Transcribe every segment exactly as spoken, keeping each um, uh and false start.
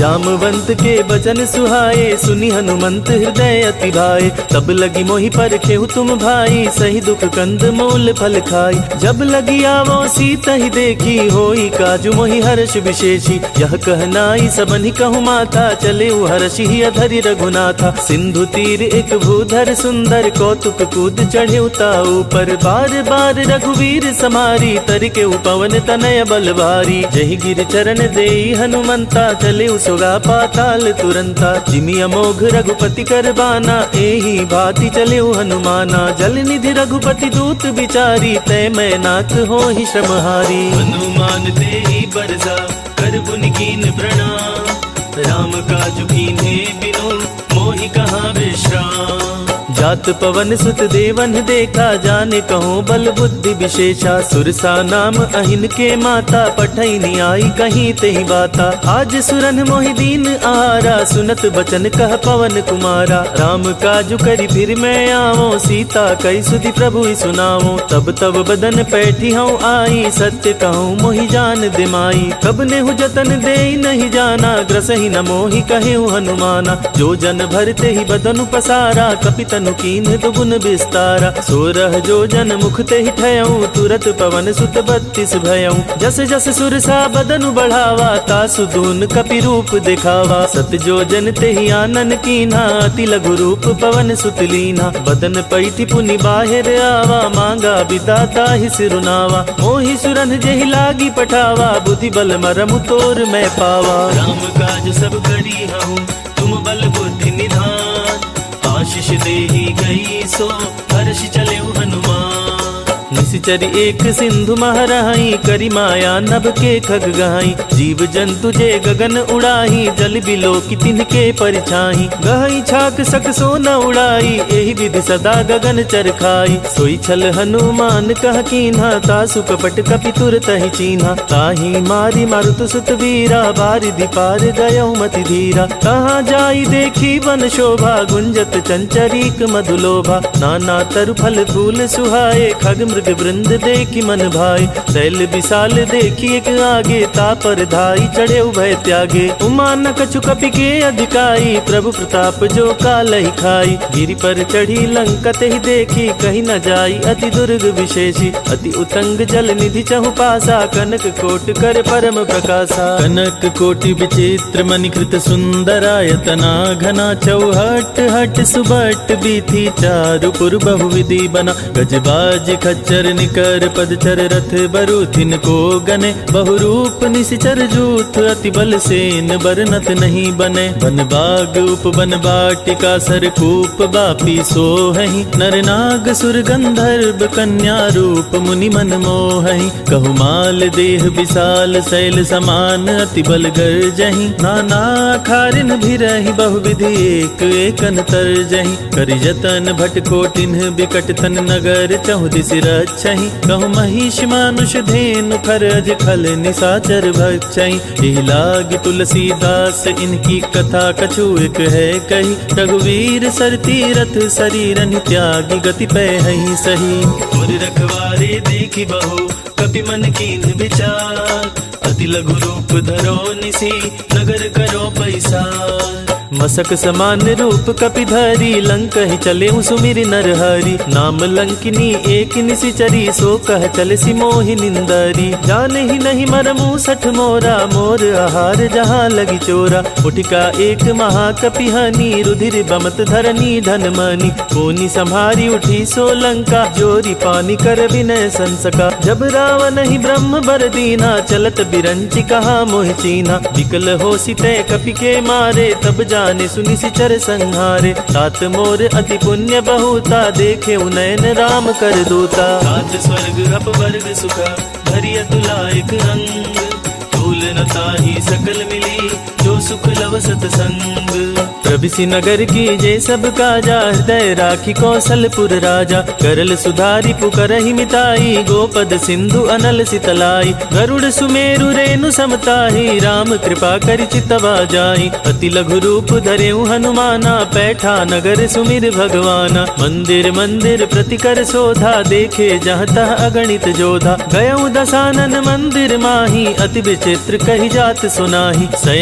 जामवंत के बचन सुहाए, सुनी हनुमंत हृदय अति भाए। तब लगी मोहि पर खेहु तुम भाई, सही दुख कंद मूल फल खाई। जब लगी आवो सीता ही देखी, होई काजु मोहि हर्ष विशेषी। यह कहनाई सबनि कहु माथा, चले हर्षि ही अधरि रघुनाथा। सिंधु तीर एक भूधर सुंदर, कौतुक कूद चढ़े उताऊ पर। बार बार रघुवीर समारी, तर के पवन तनय बल भारी। जहि गिर चरण देई हनुमंता, चले सोगा पाताल तुरंता। जिमि अमोघ रघुपति कर बाना, एही भांति चले हनुमाना। जल निधि रघुपति दूत बिचारी, तय मैं नाथ हो ही श्रमहारी। हनुमान तेहि बरसा, कर पुनि कीन प्रणाम। राम काजु कीन्हे बिनु, मोहि कहाँ विश्राम। जात पवन सुत देवन देखा, जाने कहो बल बुद्धि विशेषा। सुरसा नाम अहिन के माता, पठैनी आई कहीं तेहि बाता। आज सुरन मोहि दीन आहारा, सुनत बचन कह पवन कुमारा। राम काजु करि फिर मैं आवो, सीता कई सुधि प्रभु सुनावो। तब तब बदन पैठी हूँ आई, सत्य कहूँ मोहि जान दिमाई। कब नेहु जतन दे नहीं जाना, ग्रसहि न मोहि कहेहु हनुमाना। जो जन भरते ही बदनु पसारा, कपितनु कीन दुगुन विस्तारा। सोरह जो जन मुख ते ही ठयऊं, तुरत पवन सुत बत्तीस भयऊं। जस जस सुरसा बदनु बढ़ावा, तासु दून कपि रूप दिखावा। सत जो जन ते ही आनन कीन्हा, अति लघु रूप पवन सुत लीन्हा। बदन पैठी पुनि बाहिर आवा, मांगा बिदाता ही सिरुनावा। मोहि सुरन जेहि लागी पठावा, बुद्धि बल मरमु तोर मैं पावा। राम काज सब करी हूँ, तुम बल बुद्धि निधान। आशीष देहि गई सो, हर्ष चले हनुमान। निशिचर एक सिंधु महराई, करी माया नभ के खग गहाई। जीव जंतु जे गगन उड़ाही, जल बिलो की तिनके परिछाई। गहाई छाक सक सो न उड़ाई, एहि विधि सदा गगन चरखाई। सोई छल हनुमान कह कीन्हा, तासु कपट कपि तुरत ही चीन्हा। ताही मारी मारुत सुत वीरा, बारिधि पार गयऊ मति धीरा। कहाँ जाई देखी वन शोभा, गुंजत चंचरीक मधुलोभा। नाना तरु फल फूल सुहाए, खग मृग वृंद देखी मन भाई। शैल विशाल देखी एक आगे, तापर धाई चढ़े उभय त्यागे। उमा न कछु कपि के अधिकाई, प्रभु प्रताप जो कालहि खाई। गिरि पर चढ़ी लंका तेहि देखी, कहीं न जाई अति दुर्ग विशेषी। अति उतंग जल निधि चहु पासा, कनक कोट कर परम प्रकाशा। कनक कोटि विचित्र मणिकृत सुंदरायतना, घना चौहट हट सुबट बीथी। चारु पुर बहुविधि बना, गजबाज खच्चर निकर पदचर। रथ बरु तिनको गने, बहुरूप निशिचर जूथ। अति बल सेन बरनत नहीं बने, बन बाग उपवन बाटिका। सरकूप बापी सोहहि, नर नाग सुर गंधर्व कन्या। रूप मुनि मन मोहहि, कहु माल देह विशाल। शैल समान अति बल गर्जहि, नाना खारिन भिरहि। बहुविधि एक एकन तरजहि, करि जतन भट कोटिन्ह। बिकट तन नगर चहु दिसि रक्षहि, कहु महिष मानुष धेनु। खरज खल निशाचर भक्षहि, एहि लागी तुलसीदास। इनकी कथा कछु एक है कही, रघुवीर सर तीरथ शरीरन त्यागी। गति पैहि सही, और रखवारे देखी बहु, कपि मन कीन्ह विचार। अति लघु रूप धरो निसी, नगर करो पैसार। मसक समान रूप कपि धरी, लंक ही चले सुमिर नर हरि। नाम लंकिनी एक निशिचरी, सो कह चले सि मोहि निंदरी। जान ही नहीं मरमु सठ मोरा, मोर आहार जहाँ लगी चोरा। उठिका एक महाकपि हनी, रुधिर बमत धरनी धन मनी। कोनी संभारी उठी सो लंका, जोरी पानी कर विनय संसका। जब रावण ही ब्रह्म बर दीना, चलत बिरंचि कहा मोहि चीना। विकल हो सिते कपि के मारे, तब जाने सुनि सिचर संहारे। तात मोर अति पुण्य बहुता, देखे उनयन राम कर दूता। तात स्वर्ग अपवर्ग सुख, धरि अतुलायक अंग। तूल न ताहि सकल मिली, जो सुख लव सतसंग। प्रभिसि नगर की जे सब काजा, हृदय राखी कौशलपुर राजा। करल सुधारी पुकरहि मिताई, गोपद सिंधु अनल सितलाई। गरुड़ सुमेरु रेणु समताहि, राम कृपा करि चितवा जाई। अति लघु रूप धरेउ हनुमाना, पैठा नगर सुमिर भगवाना। मंदिर मंदिर प्रतिकर शोधा, देखे जहाँ तह अगणित जोधा। गयउ दसानन मंदिर माही, अति विचित्र कही जात सुनाही। शयन किए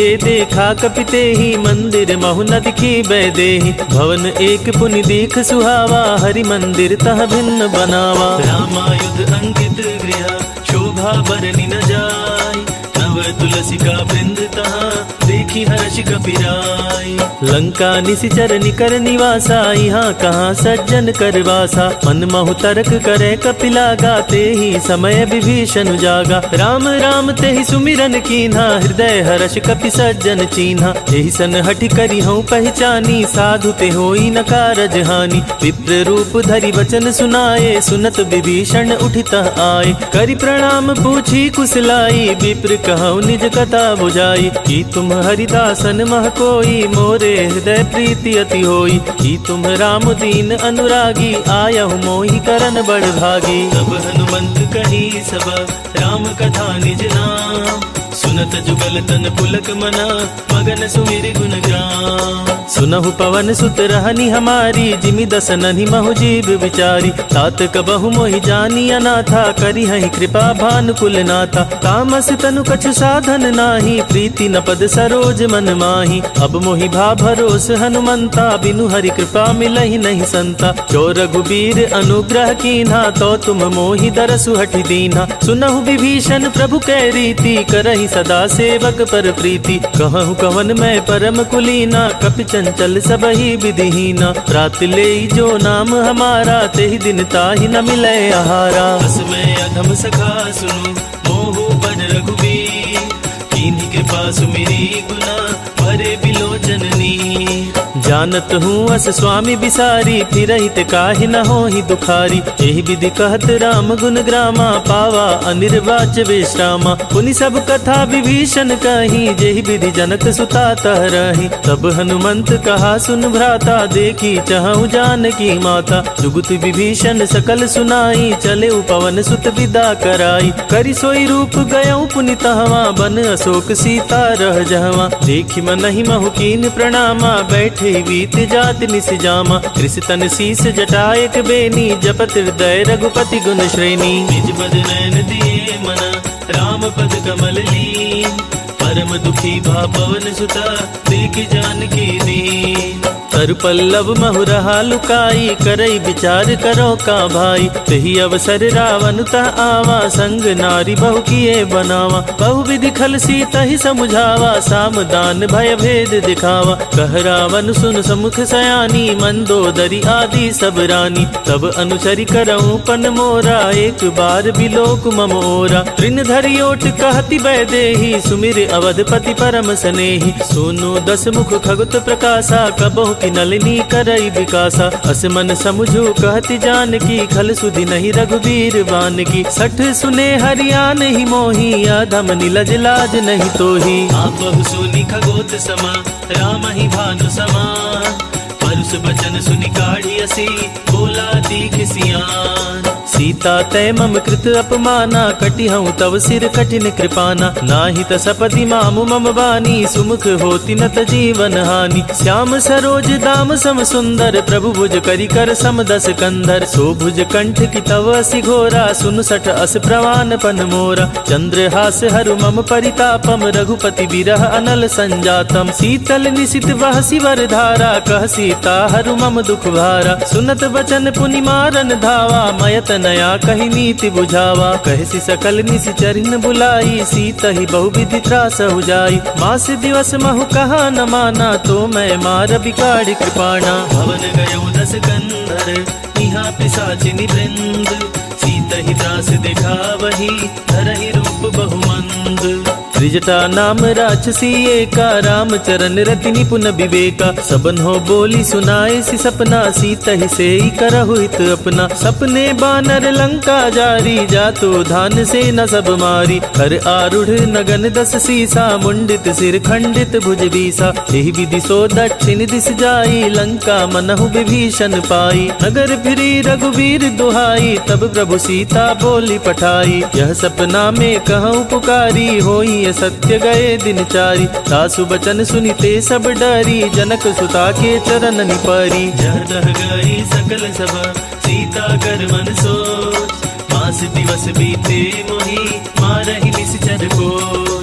ये देखा कपिते ही मंदिर महु न दिखी बैदेही। भवन एक पुनि दीख सुहावा हरि मंदिर तह भिन्न बनावा। रामायुध अंकित गृह शोभा बरनी न जाय। नव तुलसी का वृंद तहाँ देखी हर्ष कपिराय। लंका निशिचर निकर निवासा यहाँ कहाँ सज्जन करवासा। मन महु तर्क करे कपिला गाते ही समय विभीषण जागा। राम राम ते ही सुमिरन कीन्हा हृदय हर्ष कपि सज्जन चीन्हा। एहि सन हठि करी हूँ पहचानी साधु ते होई न कारज हानि। विप्र रूप धरि वचन सुनाए सुनत विभीषण उठितः आए। करि प्रणाम पूछी कुशलाई विप्र कहूँ निज कथा बुझाई। कि तुम हरिदासन मह कोई मोरे हृदय प्रीति अति होई। कि तुम राम दीन अनुरागी आयहु मोहि करन बड़ भागी। तब हनुमंत कही सब राम कथा निज नाम। सुनत जुगल तन पुलक मना मगन सुमिर गुण ग्राम। सुनहु पवन सुत रहनी हमारी जिमि दसनहि महु जीव विचारी। तात कबहु मोहि जानी अनाथा करी हहि कृपा भानुकुल नाथा। तामस तनु कछु साधन नाही प्रीति न पद सरोज मन माही। अब मोहि भा भरोस हनुमंता बिनु हरि कृपा मिलहि नहीं संता। जो रघुबीर अनुग्रह कीन्हा तो तुम मोहि दरसु हठि दीन्हा। सुनहु विभीषण प्रभु कै रीति करहि सदा सेवक पर प्रीति। कहूँ कवन मैं परम कुलीना कपि चंचल सबहि विधिहीना। रात ले जो नाम हमारा तेहि दिन ताहि न मिले आहारा। बस मैं अधम सखा सुनु मोहु पर रघुबीर। कीन्ही कृपा सुमिरी गुना भरे बिलोचन नीर। जानत हूँ अस स्वामी बिसारी फिरहित काहि न होहि दुखारी। एहि विधि कहत राम गुण ग्रामा पावा अनिर्वाच्य विश्रामा। पुनि सब कथा विभीषण कही जेहि विधि जनक सुता तह रही। तब हनुमंत कहा सुन भ्राता देखी चहु जानकी माता। जुगुत विभीषण सकल सुनाई चले पवन सुत विदा कराई। करि सोई रूप गयऊ पुनि तहवा बन अशोक सीता रह जहवा। देखी मनहि महु कीन प्रणामा बैठे बीत जात निस जामा। कृष तन शीस जटायक बेनी जपत हृदय रघुपति गुण श्रेणी। निज पद नयन दिए मना राम पद कमल लीन। परम दुखी भा पवन सुता देख जानकी दीन। तरु पल्लव महु रहा लुकाई करई विचार करो का भाई। तही अवसर रावण तह आवा संग नारी बहु किए बनावा। बहु विधि खल सीता ही समुझावा साम दान भय भेद दिखावा। कह रावण सुन समुख सयानी मंदोदरी आदि सब रानी। तब अनुचरि करऊं पन मोरा एक बार बिलोक ममोरा। तृण धरि ओट कहति बैदेही सुमिर अवधपति परम स्नेही। सोनु दस मुख खगुत प्रकाशा कबहु की नलिनी करई विकासा। अस मन समुझू कहति जानकी खल सुधि नहीं रघुबीर बान की। सठ सुने हरियान ही मोही अधम निलज लाज नहीं तोही। आप बहु सुनी खगोत समा राम ही भानु समान। परुष बचन सुनि काढ़ी असी बोला तीख सियान। सीता तय मम कृत अपमाना कटि हूँ तव सिर कठिन कृपाना। नाही त सपति मामु मम बानी सुमुख होति न त जीवन हानि। श्याम सरोज दाम सम सुंदर प्रभु भुज करि कर सम दस कंधर। सो भुज कंठ की तव असि घोरा सुन सठ अस प्रवान पन मोरा। चंद्रहास हरु मम परितापम रघुपति विरह अनल संजातम। शीतल निशित वह सिवर धारा कह सीता हरु मम दुख भारा। सुनत बचन पुनि मारन धावा मयत नया कही नीति बुझावा। कहसी सकल निशिचरिन बुलाई सीता ही बहु विधि त्रास हो जाई। मास दिवस महु कहा न माना तो मैं मार बिगाड़ कृपाणा। भवन गयो दस कंधर यहाँ पिशाचिनी वृंद। सीता ही त्रास देखा वही धरहि रूप बहुमंद। त्रिजटा नाम राक्षसी एका राम चरण रति निपुन विवेका। सबन हो बोली सुनाए सी सपना सीता ही से ही करहु हित अपना। सपने बानर लंका जारी जातो धान से न सब मारी। कर आरूढ़ नगन दस सीसा मुंडित सिर खंडित भुज बीसा। यही विधि सो दक्षिण दिस जाई लंका मनहु विभीषण पाई। नगर फिरी रघुवीर दुहाई तब प्रभु सीता बोली पठाई। यह सपना में कहूँ पुकारी होई सत्य गए दिन चारी। सासु बचन सुनिते सब डरी जनक सुता के चरण निपरी। जह गई सकल सभा सीता कर मन सोच। मास दिवस बीते मोहि मारहि निश्चर कोच।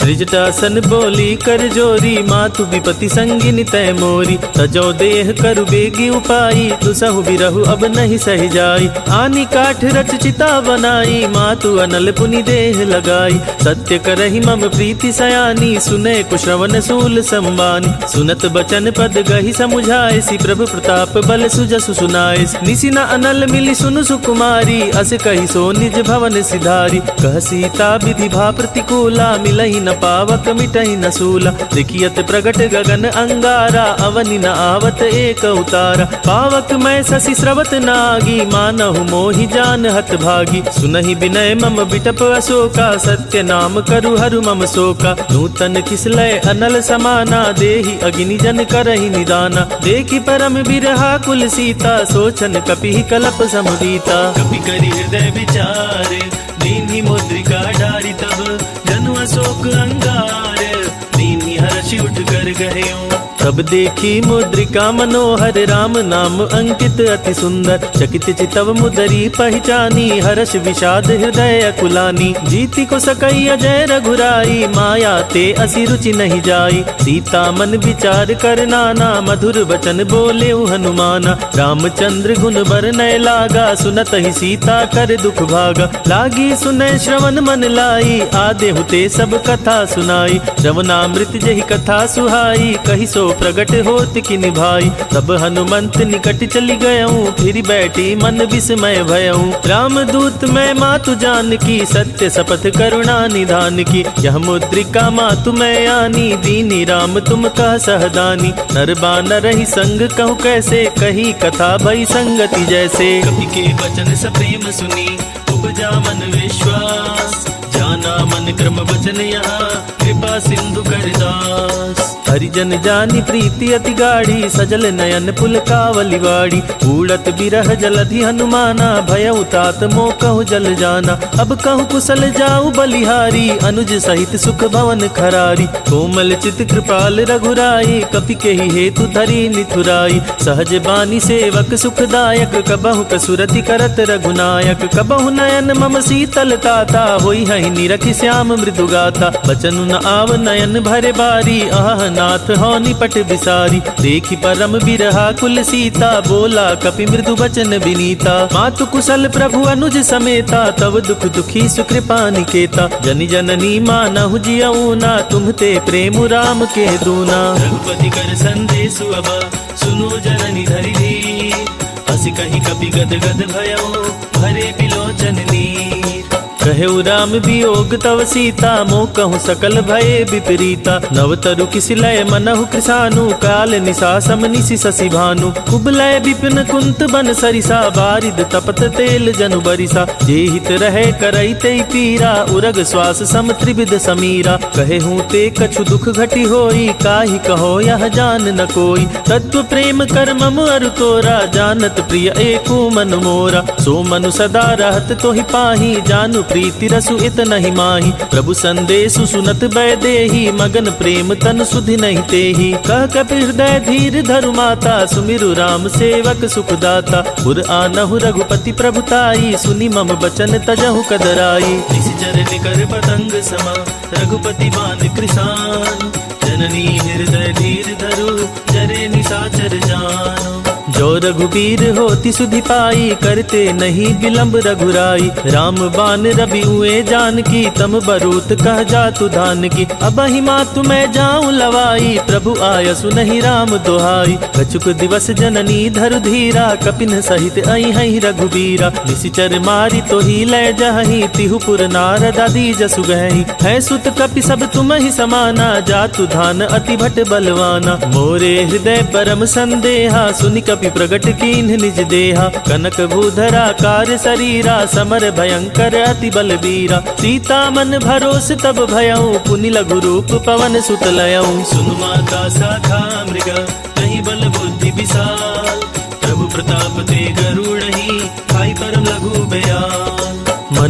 त्रिजटासन बोली कर जोरी, मातु विपति संगिनी तय मोरी। तजो देह करु बेगी उपाई, दुसहु बिरहु अब नहीं सही जाई। आनी काठ रच चिता बनाई, मातु अनल पुनि देह लगाई। सत्य करहि मम प्रीति सयानी, सुने कुश्रवण सूल संबानी। सुनत बचन पद गहि समुझाए, सि प्रभु प्रताप बल सुजसु सुनाए। निसिना अनल मिली सुनु सुकुमारी, अस कहि सो निज भवन सिधारी। कह सीता विधि भा प्रतिकूला, मिलहि न पावक मिटहि न सूला। देखियत प्रगट गगन अंगारा, अवनि न आवत एक उतारा। पावक मैं शशि स्रवत नागी, मानहु मोहि जान हत भागी। सुनहि विनय मम बिटप अशोका, सत्य नाम करु हरु मम शोका। नूतन किसलय अनल समाना, देहि अग्नि जन करहि निदाना। देखि परम बिरहा कुल सीता, सोचन कपि कलप समुदीता। कपि करि हृदय विचार, दीन्हि मुद्रिका डारि। तब जनु अशोक अंगार, दीन्हि हर्षि उठ कर गह्यो। तब देखी मुद्रिका मनोहर, राम नाम अंकित अति सुंदर। चकित चितव मुदरी पहचानी, हर्ष विषाद हृदय अकुलानी। जीति को सकई अजय रघुराई, माया ते असी रुचि नहीं जाई। सीता मन विचार कर नाना, मधुर वचन बोले हनुमाना। रामचंद्र गुण बरनय लागा, सुनत ही सीता कर दुख भागा। लागी सुनय श्रवण मन लाई, आदे हुते सब कथा सुनाई। रवनामृत जहि कथा सुहाई, कहि सो प्रगट होत कि निभाई। तब हनुमंत निकट चली गयऊं, फिर बैठी मन विस्मय भयऊं। राम दूत मैं मातु जान की, सत्य शपथ करुणा निधान की। यह मुद्रिका मातु मैं आनी, दीनी राम तुम कह सहदानी। नर बानर ही संग कहूँ कैसे, कही कथा भई संगति जैसे। कपि के वचन सप्रेम सुनी, उपजा मन विश्वास। जाना मन क्रम वचन यहाँ, कृपा सिंधु कर दास। हरिजन जानी प्रीति अति गाढ़ी, सजल नयन पुलकावली वाड़ी। उड़त बिरह जलधि हनुमाना, भयउ तात मोह कहु जल जाना। अब कहु कुशल जाऊ बलिहारी, अनुज सहित सुख भवन खरारी। कोमल चित कृपाल रघुराई, कपि के ही हेतु धरी निथुराई। सहज बानी सेवक सुखदायक, कबहु कसुरति करत रघुनायक। कबहु नयन मम शीतल ताता, होई हहि निरखि श्याम मृदु गाता। बचनु न आव नयन भरे बारी, आह नाथ हो निपट बिसारी। देखी परम बिरहा कुल सीता, बोला कपि मृदु बचन विनीता। मातु कुशल प्रभु अनुज समेता, तब दुख दुखी सुकृपा निकेता। जनि जननी मानहु जियऊना, तुम्हते प्रेम राम के दूना। रघुपति कर संदेशु अब, सुनो जननी धरि धीर। हसि कहि कपि गद गद भयउ, भरे बिलोचन नीर। कहु राम वियोग तव सीता, मोह कहूँ सकल भये विपरीता। नवतरु किसिलय मनहु कृसानु, काल निशा समनिशि शशि भानु। कुबलय विपिन कुंत बन सरिसा, बारिद तपत तेल जनु बरिसा। जे हित रहे करई ते पीरा, उरग श्वास सम त्रिविध समीरा। कहे हूँ ते कछु दुख घटी होई, काहि कहो यह जान न कोई। तत्व प्रेम कर मम अरु तोरा, जानत प्रिय एको मन मोरा। सो मनु सदा रहत तोहि पाही, जानु प्रीति रसु इत नहीं माही। प्रभु संदेशु सुनत बै देही, मगन प्रेम तन सुधि नहीं तेही। कह कपि हृदय धीर धरु माता, सुमिरु राम सेवक सुखदाता। पुर आनहु रघुपति प्रभुताई, सुनि मम बचन तजहु कदराई। निश्चर निकर पतंग समा, रघुपति बान कृसान। जननी हृदय धीर धरु, जरे निशाचर जानो। जो रघुबीर होति सुधि पाई, करते नहीं विलंब रघुराई। राम बान रवि हुए जान की, तम बरूत कह जातु धान की। अब ही मातु मैं जाऊं लवाई, प्रभु आय सुनहि राम दोहाई। कछुक दिवस जननी धरु धीरा, कपिन सहित आई हई रघुबीरा। निशिचर मारी तो ही लय जहि, तिहुपुर नारद आदि जसु गहि। है सुत कपि सब तुम ही समाना, जातु धान अति भट बलवाना। मोरे हृदय परम संदेहा, सुनि कपि प्रगट कीन्ह निज देहा। कनक भूधरा कार्य शरीरा, समर भयंकर अति बलबीरा। सीता मन भरोस तब भयऊ, पुनि लघु रूप पवन सुत लयऊ। सुनु माता शाखा मृग, नहीं बल बुद्धि विशाल। प्रभु प्रताप ते गरुड़हि, खाई परम लघु बयाल। मन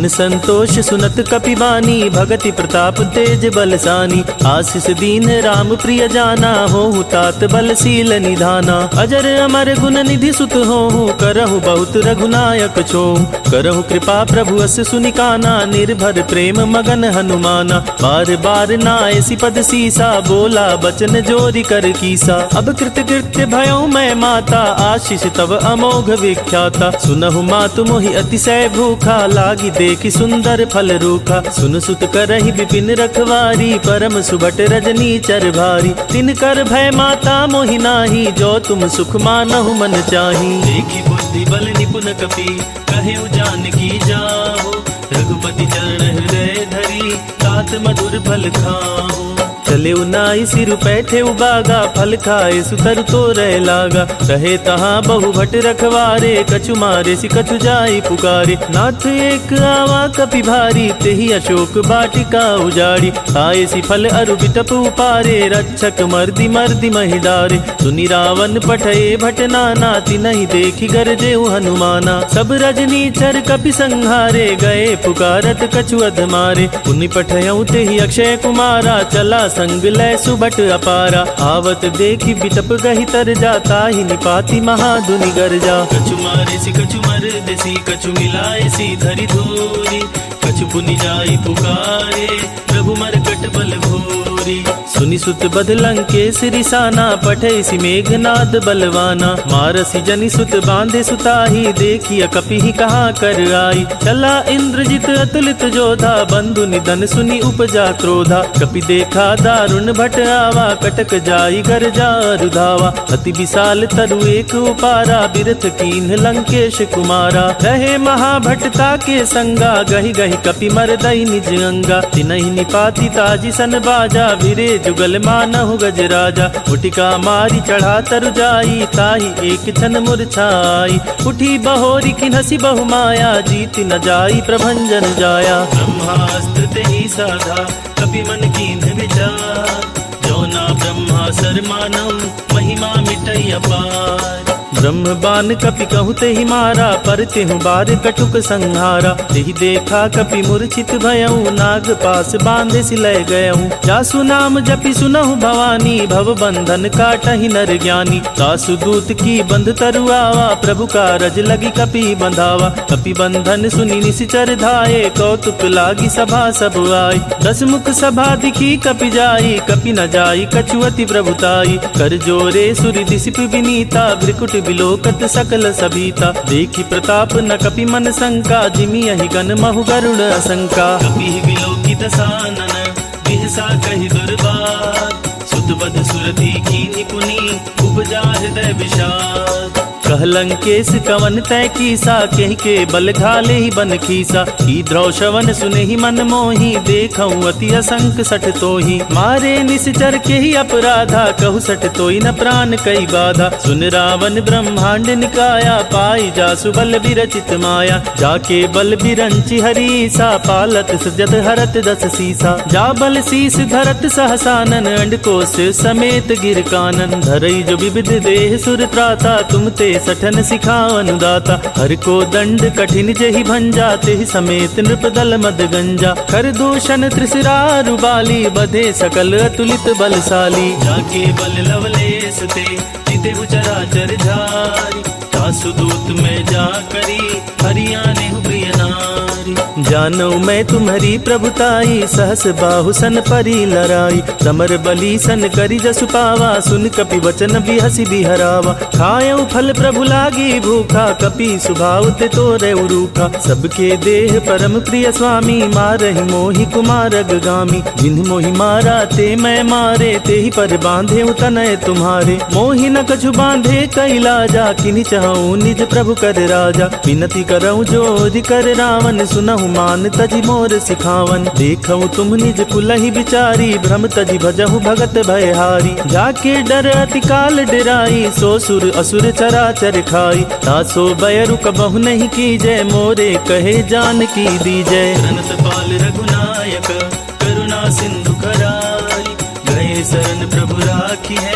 मन संतोष सुनत कपिबानी, भगति प्रताप तेज बलसानी। आशीष दीन राम प्रिय जाना, होहु तात बलशील निधाना। अजर अमर गुण निधि सुत होहु, करहु बहुत रघुनायक छोहु। करहु कृपा प्रभु अस सुनिकाना, निर्भर प्रेम मगन हनुमाना। बार बार नायसी पद सीसा, बोला बचन जोरी कर कीसा। अब कृत कृत्य भयउ मैं माता, आशीष तब अमोघ विख्याता। सुनहु मातु मोहि अतिशय भूखा, लागी देखि सुंदर फल रूखा। सुन सुत करहि विपिन रखवारी, परम सुभट रजनी चर भारी। तिन कर भय माता मोहि नाही, जो तुम सुख मानहु मन चाही। देखि बुद्धि बल निपुण कपि, कहेउ जानकी जाहु। रघुपति चरण हृदय धरी, तात मधुर फल खाहु। चले उनाई सिर बैठे उबागा, फल खाए सुतर तो रह लागा। रहे तहाँ बहु भट रखवारे, कछु मारे सि कछु जाई पुकारे। नाथ एक आवा कपि भारी, तेहि अशोक बाटिका उजाड़ी। खाए सि फल अरु बिटप उपारे, रक्षक मर्दी मर्दी महि डारे। सुनि रावण पठए भट नाना, तिनहि देखि गरजे हनुमाना। सब रजनी चर कपि संहारे, गए पुकारत कछु अध मारे। पुनि पठयउ तेहि अक्षय कुमारा, चला संग लय सुबट अपारा। आवत देखि बिटप गहि तर जाता, ही निपाति महाधुनि गरजा। कछु मारे सि कछु मर देसी, कछु मिलाए सी धरि धूरी। कछु पुनि जाई पुकारे, प्रभु मरकट बल भूरी। सुनि सुत बद लंकेश रिसाना, पठै सि मेघनाद बलवाना। मारसि जनि सुत बांधे सुताही, देखिय कपिहि कहाँ कर आई। चला इंद्रजित अतुलित जोधा, बंधु निधन सुनि उपजा क्रोधा। कपि देखा दारुण भट आवा, कटक जाई गरजा रुधावा। अति विशाल तरु एक उपारा, बिरथ कीन्ह लंकेश कुमारा। रहे महाभटता के संगा, गहि गहि कपि मरदई निज अंगा। तिनहि निपाति ताजी सन बाजा, भिरे जुगल मानहु गजराजा। उटिका मारी चढ़ा तरु जाई, ताहि एक क्षण मूर्छाई। उठी बहोरी खिन्हसी बहु माया, जीत न जाई प्रभंजन जाया। ब्रह्मास्त्र तेहि साधा, कपि मन कीन्ह विचार। जो ना ब्रह्मा सर मानऊ, महिमा मिटई अपार। ब्रह्म बान कपि कहु तेहि मारा, पर तेहु बार कटुक संहारा। तेहि देखा कपि मूर्छित भयउ, नाग पास बांधे सि लय गयउ। जासु नाम जपि सुनहु भवानी, भव बंधन काटहि नर ज्ञानी। तासु दूत की बंध तरु आवा, प्रभु कारज लगी कपि बंधावा। कपि बंधन सुनि निशिचर धाये, कौतुक लागी सभा सब आय। दस मुख सभा दिखी कपि जाई, कपि न जाई कछु अति प्रभुताई। कर जोरे सुरि दिसिप विनीता, भ्रिकुट बिलोकत सकल सभीता। देखि प्रताप न कपि मन शंका, जिमि अहि गण महु गरुड़ असंका। कपि बिलोकित सानन, बिहसा कहि दुर्बात। सुत बध सुरति कीन्हि पुनि, उपजा हृदय विषाद। कह लंकेश कवन तय कीसा, कहि के बल घाले ही बन खीसा। की द्रौशवन सुने ही मन मोही, देखऊं अति असंक सठ तोही। मारे निश्चर के ही अपराधा, कहु सठ तोई न प्राण कई बाधा। सुन रावण ब्रह्मांड निकाया, पाई जासु बल विरचित माया। जाके बल बिरंचि हरीसा, पालत सजत हरत दस सीसा। जा बल शीस धरत सहसानन, अंडकोश समेत गिर कानन। धरई जो विविध देह सुर त्राता, तुम ते सठन सिखावन दाता। हर को दंड कठिन जेहि भंजा, तेहि समेत नृप दल मद गंजा। कर दूषण त्रिशिरारु बाली, बधे सकल अतुलित बलशाली। जाके बल लवलेस ते, जितेहु चराचर झारी। तासु दूत में जा करी, हरियाने प्रिय नारी। जानौ मैं तुम्हारी प्रभुताई, सहस बाहु सन परी लराई। समर बली सन करी जसु पावा, सुन कपि वचन बिहसी बिहरावा। खायऊ फल प्रभु लागी भूखा, कपि सुभाव ते तोरे रूखा। सबके देह परम प्रिय स्वामी, मारहि मोहि कुमार अगगामी। जिन्ह मोहि मारा ते मैं मारे, तेहि पर बांधे तनय तुम्हारे। मोहि न कछु बांधे कैलाजा, किन्हि चाहूं निज प्रभु कर राजा। विनती करऊं जोरि कर रावण, सुनहु मान तजि मोर सिखावन। देखऊं तुम निज कुलहि बिचारी, भ्रम तजि भजहु भगत भयहारी। जाके डर अति काल डराई, सो सुर असुर चराचर खाई। तासो बयरु कबहु नहीं कीजय, मोरे कहे जानकी दीजय। अनंत पाल रघुनायक, करुणा सिंधु कराई। गए शरण प्रभु राखी है,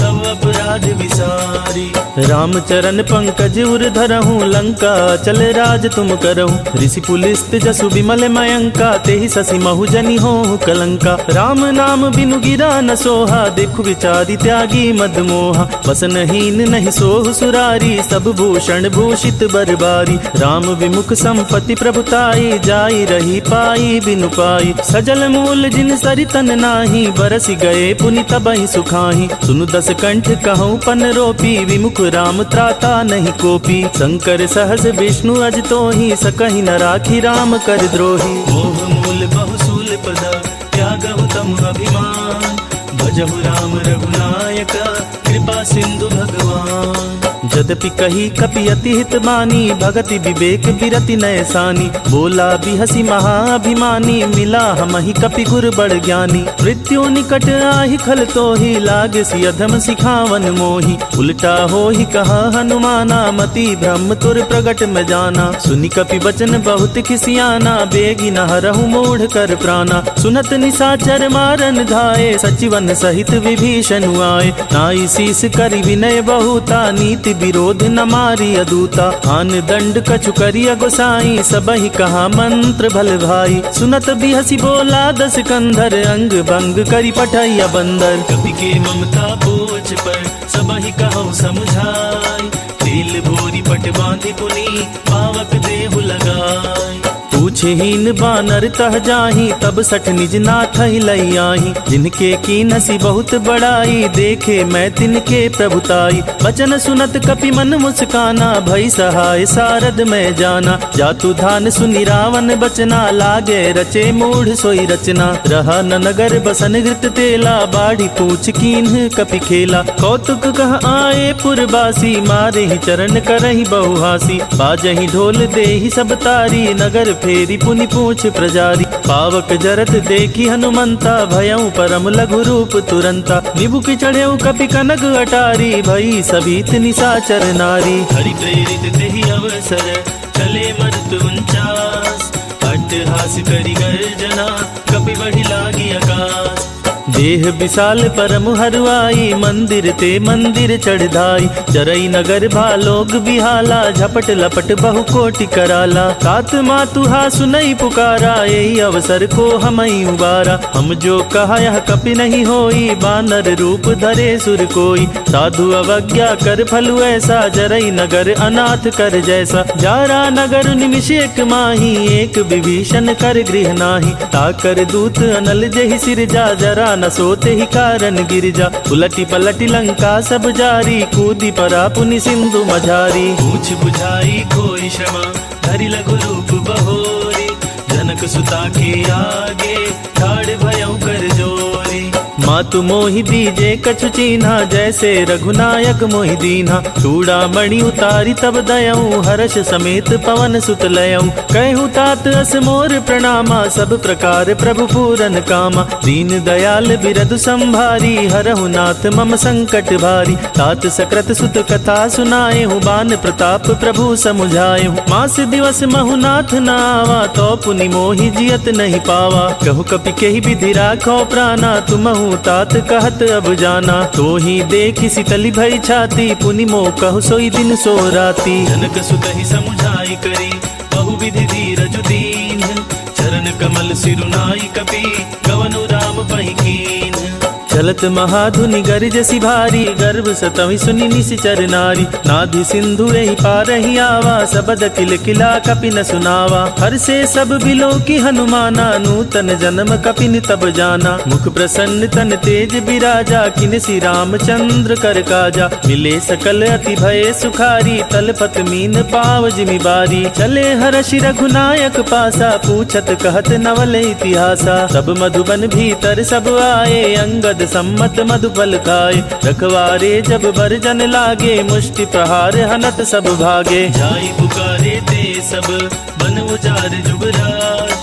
सब अपराध विसारी। राम चरण पंकज उर धरहूँ, लंका चल राज तुम करहूँ। ऋषि पुलिस्त जसु विमल मयंका, तेहि ससी महु जनि होहु कलंका। राम नाम बिनु गिरा न सोहा, देखु विचारी त्यागी मद मोहा। वसनहीन नहीं सोहु सुरारी, सब भूषण भूषित बरबारी। राम विमुख संपत्ति प्रभुताई, जाई रही पाई बिनु पाई। सजल मूल जिन सरितन नाही, बरस गए पुनि तबहि सुखाही। सुनु दस कंठ कहूँ पन रोपी, विमुख राम त्राता नहीं कोपी। शंकर सहस विष्णु अज तोहि, सकहि न राखी राम कर द्रोही। मोह मूल बहुसूल पद, त्यागहु तम अभिमान। भजहु राम रघुनायक, कृपा सिंधु भगवान। यद्यपि कही कपि अति हित बानी, भगति विवेक बिरति नय सानी। बोला बिहसी महाअभिमानी, मिला हमहि कपि गुर बड़ ज्ञानी। मृत्यु निकट आहि खल तोहि, लागे सि अधम सिखावन मोहि। उल्टा होहि कहा हनुमाना, मति ब्रह्म तुर प्रगट में जाना। सुनि कपि बचन बहुत खिसियाना, बेगी न हरहु मूढ़ कर प्राणा। सुनत निशाचर मारन धाये, सचिवन सहित विभीषण आए। नाई शीस करि विनय बहुता, नीति विरोध न मारी अदूता। आन दंड कछु करिया गोसाई, सबहि कहा मंत्र भल भाई। सुनत बिहसी बोला दस कंधर, अंग भंग करि पठैया बंदर। कपि के ममता बोझ पर, सबहि कहु समझाई। तेल भोरी पट बांधि पुनि, पावक देहु लगाई। पूछहीन बानर तह जाही, तब सठ निज नाथ ही लई आही। जिनके कीनसी बहुत बड़ाई, देखे मैं तिनके प्रभुताई। वचन सुनत कपि मन मुस्काना, भई सहाय सारद में जाना। जातु धान सुनि रावण बचना, लागे रचे मूढ़ सोई रचना। रहा न नगर बसन घृत तेला, बाढ़ी पूछ कीन्ह कपि खेला। कौतुक कह आए पुरबासी, मारे ही चरण करहि बहुहासी। बाजहि ढोल देहि सब तारी, नगर फेरी पुनि पूछ प्रजारी। पावक जरत देखी हनुमंता, भयउ परम लघु रूप तुरंता। निबु की चढ़ेउ कपि कनक अटारी, भई सभीत निशाचर नारी। हरि प्रेरित तेहि अवसर, चले मरुत उनचास। अट्टहास करि गर्जना, कपि बढ़ि लागी आकाश। देह विशाल परम हरुआई, मंदिर ते मंदिर चढ़ाई। जरई नगर भालोग बिहाला, झपट लपट बहु कोटि कराला। तात मातुहा सुनई पुकारा, यही अवसर को हमई उबारा। हम जो कहा यह कपि नहीं होई, बानर रूप धरे सुर कोई। साधु अवज्ञा कर फलु ऐसा, जरई नगर अनाथ कर जैसा। जारा नगर निमिष एक माही, एक विभीषण कर गृह नाही। ताकर दूत अनल जहि सिरजा, जरा न सोते ही कारण गिरजा। उलटी पलटी लंका सब जारी, कूदी परा पुनि सिंधु मझारी। पूछ बुझाई कोई क्षमा, धरि लघु रूप बहोरी। जनक सुता के आगे, ठाड़ भयउ कर जोरी। मातु मोहि दीजे कछु चीन्हा, जैसे रघुनायक मोहि दीन्हा। चूड़ामणि उतारी तब दयऊ, हर्ष समेत पवन सुत लयऊ। कहूँ तात अस मोर प्रणामा, सब प्रकार प्रभु पूरन कामा। दीन दयाल बिरदु संभारी, हरहु नाथ मम संकट भारी। तात सकृत सुत कथा सुनाए हूँ, बान प्रताप प्रभु समुझाए हूँ। मास दिवस महु नाथ न आवा, तो पुनि मोहि जियत नहीं पावा। कहु कपि केहि विधि राखो प्राणा, तुमहु तात कहत अब जाना। तो ही देखी शीतली भई छाती, पुनि मोह कहु सोई दिन सो राती। जनक सुत ही समुझाई करी, बहु विधि धीरज दीन। चरण कमल सिरुनाई कपि, गवनु राम पहि कीन। चलत महाधुनि गरिजसि भारी, गर्भ सतहि सुनि निशिचर नारी। नाधि सिंधु एहि पारहि आवा, सबद किल किला कपि न सुनावा। हर से सब बिलो की हनुमाना, नूतन जन्म कपि तब जाना। मुख प्रसन्न तन तेज बिराजा, किनसि रामचंद्र कर काजा। मिले सकल अति भय सुखारी, तलपत मीन पाव जिमि बारी। चले हर्ष रघुनायक पासा, पूछत कहत नवल इतिहासा। सब मधुबन भीतर सब आए, अंगद सम्मत मधुफल खाए। रखवारे जब बरजन लागे, मुष्टि प्रहार हनत सब भागे। जाई पुकारे ते सब, बन उजार जुगराज।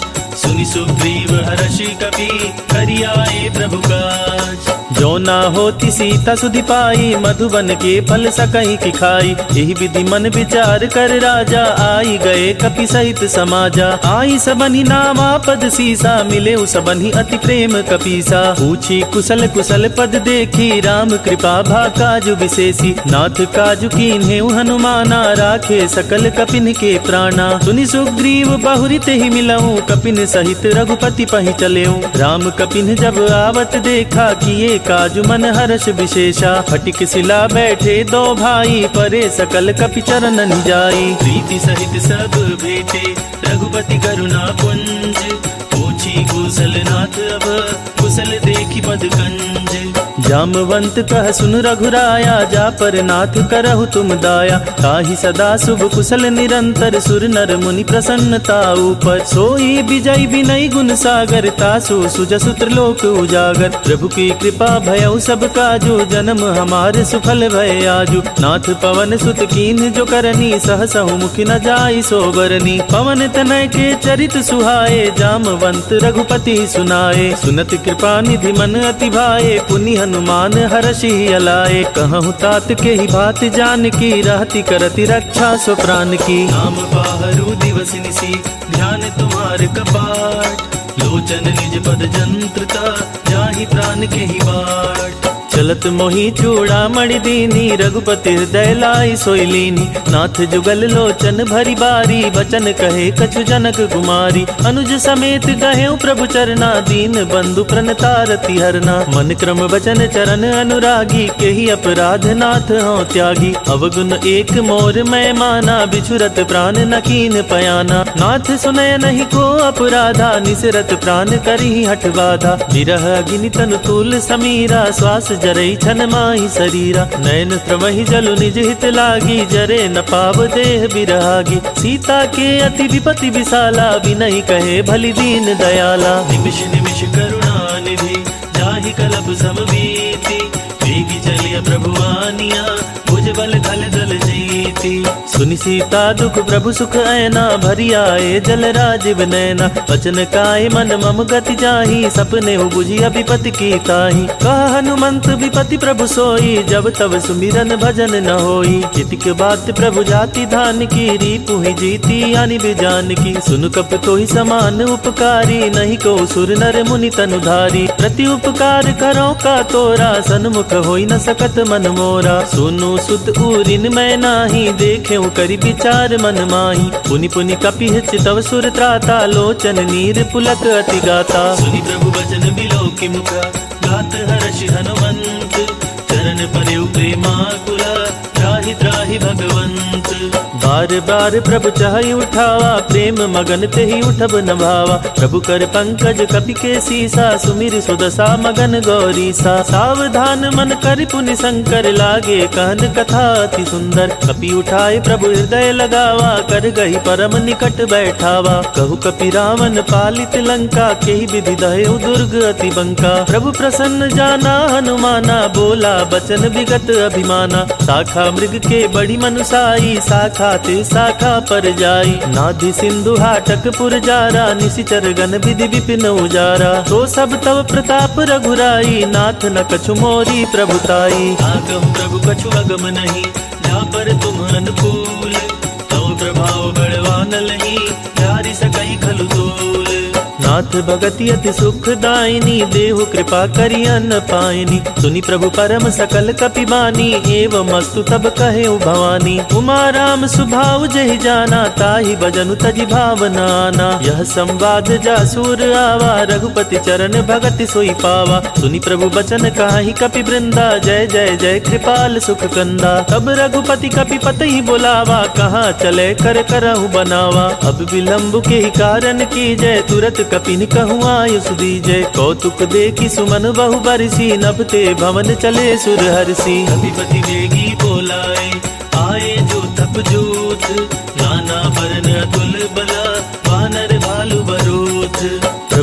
सुनि सुग्रीव हर्षि कपि करियाए प्रभु काज। जो ना होती सीता सुधि पाई, मधुबन के फल सकहीं की खाई। यही विधि मन विचार कर राजा, आई गए कपि सहित समाजा। आई सबनि नामा पद सीसा, मिले सबनि अति प्रेम कपीसा। पूछी कुशल कुशल पद देखी, राम कृपा भा काजु विशेषी। नाथ काजु कीन्हेउ हनुमाना, राखे सकल कपिन के प्राणा। सुनि सुग्रीव बहुरित ही मिलऊं, कपिन सहित रघुपति पहि चलेऊं। राम कपिन जब आवत देखा, किए काजु मन हर्ष विशेषा। फटिक शिला बैठे दो भाई, परे सकल कपि चरणन जाई। प्रीति सहित सब भेटे, रघुपति करुणा पुंज। पूछी कुशल नाथ अब, कुशल देखी पद कंज। जामवंत कह सुन रघुराया, जा पर नाथ करहु तुम दाया। ताहि सदा शुभ कुशल निरंतर, सुर नर मुनि प्रसन्नता ऊपर। सोई विजय विनय गुण सागर, तासु सुजसु त्रिलोक उजागर। प्रभु की कृपा भयउ सब काजू, जन्म हमारे सुफल भय आजू। नाथ पवन सुत कीन जो करनी, सहसहु मुख न जाई सोबरनी। पवन तनय के चरित सुहाए, जामवंत रघुपति सुनाए। सुनत कृपा निधि मन अति भाए, पुनि हनुमान हर्षि अलाए। कहूँ तात के ही बात जान की, रहती करती रक्षा सो प्राण की। नाम बाहरू दिवस निसी, ध्यान तुम्हार कपाट। लोचन निज पद जंत्रता, जाहि प्राण के ही बाट। चलत मोही चूड़ा मणि दीनी, रघुपति हृदय लाई सोई लीनी। नाथ जुगल लोचन भरी बारी, बचन कहे कछु जनक कुमारी। अनुज समेत गहे प्रभु चरना, दीन बंधु प्रणतारति हरना। मन क्रम वचन चरण अनुरागी, के ही अपराध नाथ हो त्यागी। अवगुण एक मोर मैं माना, बिछुरत प्राण न कीन पयाना। नाथ सुनय नहीं को अपराधा, निसरत प्राण करी हठ बाधा। विरह अग्नि तनु तूल समीरा, श्वास जरई छन माही शरीरा। नयन श्रवहि जलु निज हित लागी, जरे न पाव देह बिरहागी। सीता के अति विपति विशाला, विनय कहे भली दीन दयाला। निमिष निमिष करुणा निधि, जाहि कलप समबीति। वेगी चलिया प्रभु आनिया, भुज बल खल दल जीती। सुनि सीता दुख प्रभु सुख ऐना, भरी आए जल राजीव नैना। वचन काय मन मम गति जाहि, सपने हो बुझी विपति की ताहि। कह हनुमंत विपति प्रभु सोई, जब तब सुमिरन भजन न होई। चितिक बात प्रभु जाति धान की, रीपु ही जीती यानि बिजान की। सुन कप तो ही समान उपकारी, नहीं को सुर नर मुनि तनुधारी। प्रति उपकार करो का तोरा, सन्मुख होई न सकत मन मोरा। सुनु सुत उरिन मैं नाही, देखे करि विचार मन माही। पुनि पुनि कपि चितव सुर त्राता, लोचन नीर पुलक अति गाता। सुनि प्रभु वचन बिलोकि मुख, गात हर्षि हनुमंत। चरण परेउ प्रेमाकुला, त्राहि त्राहि भगवंत। बार बार प्रभु चाहि उठावा, प्रेम मगन तेहि उठब न भावा। प्रभु कर पंकज कपि के सीसा, सुमिर सुदशा मगन गौरीसा। सावधान मन कर पुनि शंकर, लागे कहन कथा अति सुंदर। कपि उठाए प्रभु हृदय लगावा, कर गही परम निकट बैठावा। कहु कपि रावण पालित लंका, केहि विधि दहेउ दुर्ग अति बंका। प्रभु प्रसन्न जाना हनुमाना, बोला बचन विगत अभिमाना। शाखा मृग के बड़ी मनुसाई, शाखा ते शाखा पर जाई। नाधि सिंधु हाटक पुर जारा, निशिचर गण विधि विपिन उजारा। तो सब तव प्रताप रघुराई, नाथ न कछु मोरी प्रभुताई। आगम प्रभु कछु अगम नहीं, जा पर तुम अनुकूल। तव प्रभाव बड़वान लही, जारि सकई खलु तोल। नाथ भगति अति सुखदायिनी, देहु कृपा करि अन्न पायनी। सुनि प्रभु परम सकल कपि बानी, एवं अस्तु तब कहे भवानी। उमा राम सुभाव जहि जाना, ताहि भजनु तजि भावना आना। यह संवाद जासुर आवा, रघुपति चरण भगति सोई पावा। सुनि प्रभु बचन काहि कपि वृंदा, जय जय जय कृपाल सुख कंदा। तब रघुपति कपि पतहि बोलावा, कहाँ चले कर करहु बनावा। अब विलंब के ही कारण की जय, तुरत कपिन कहूँ आयुष दीजय। कौतुक देखी सुमन बहु बरसी, नभते भवन चले सुर हरसी। कपिपति वेगी बोलाए, आए जो तप जोत। नाना बरन अतुल बला, वानर भालु बरोत। प्रभु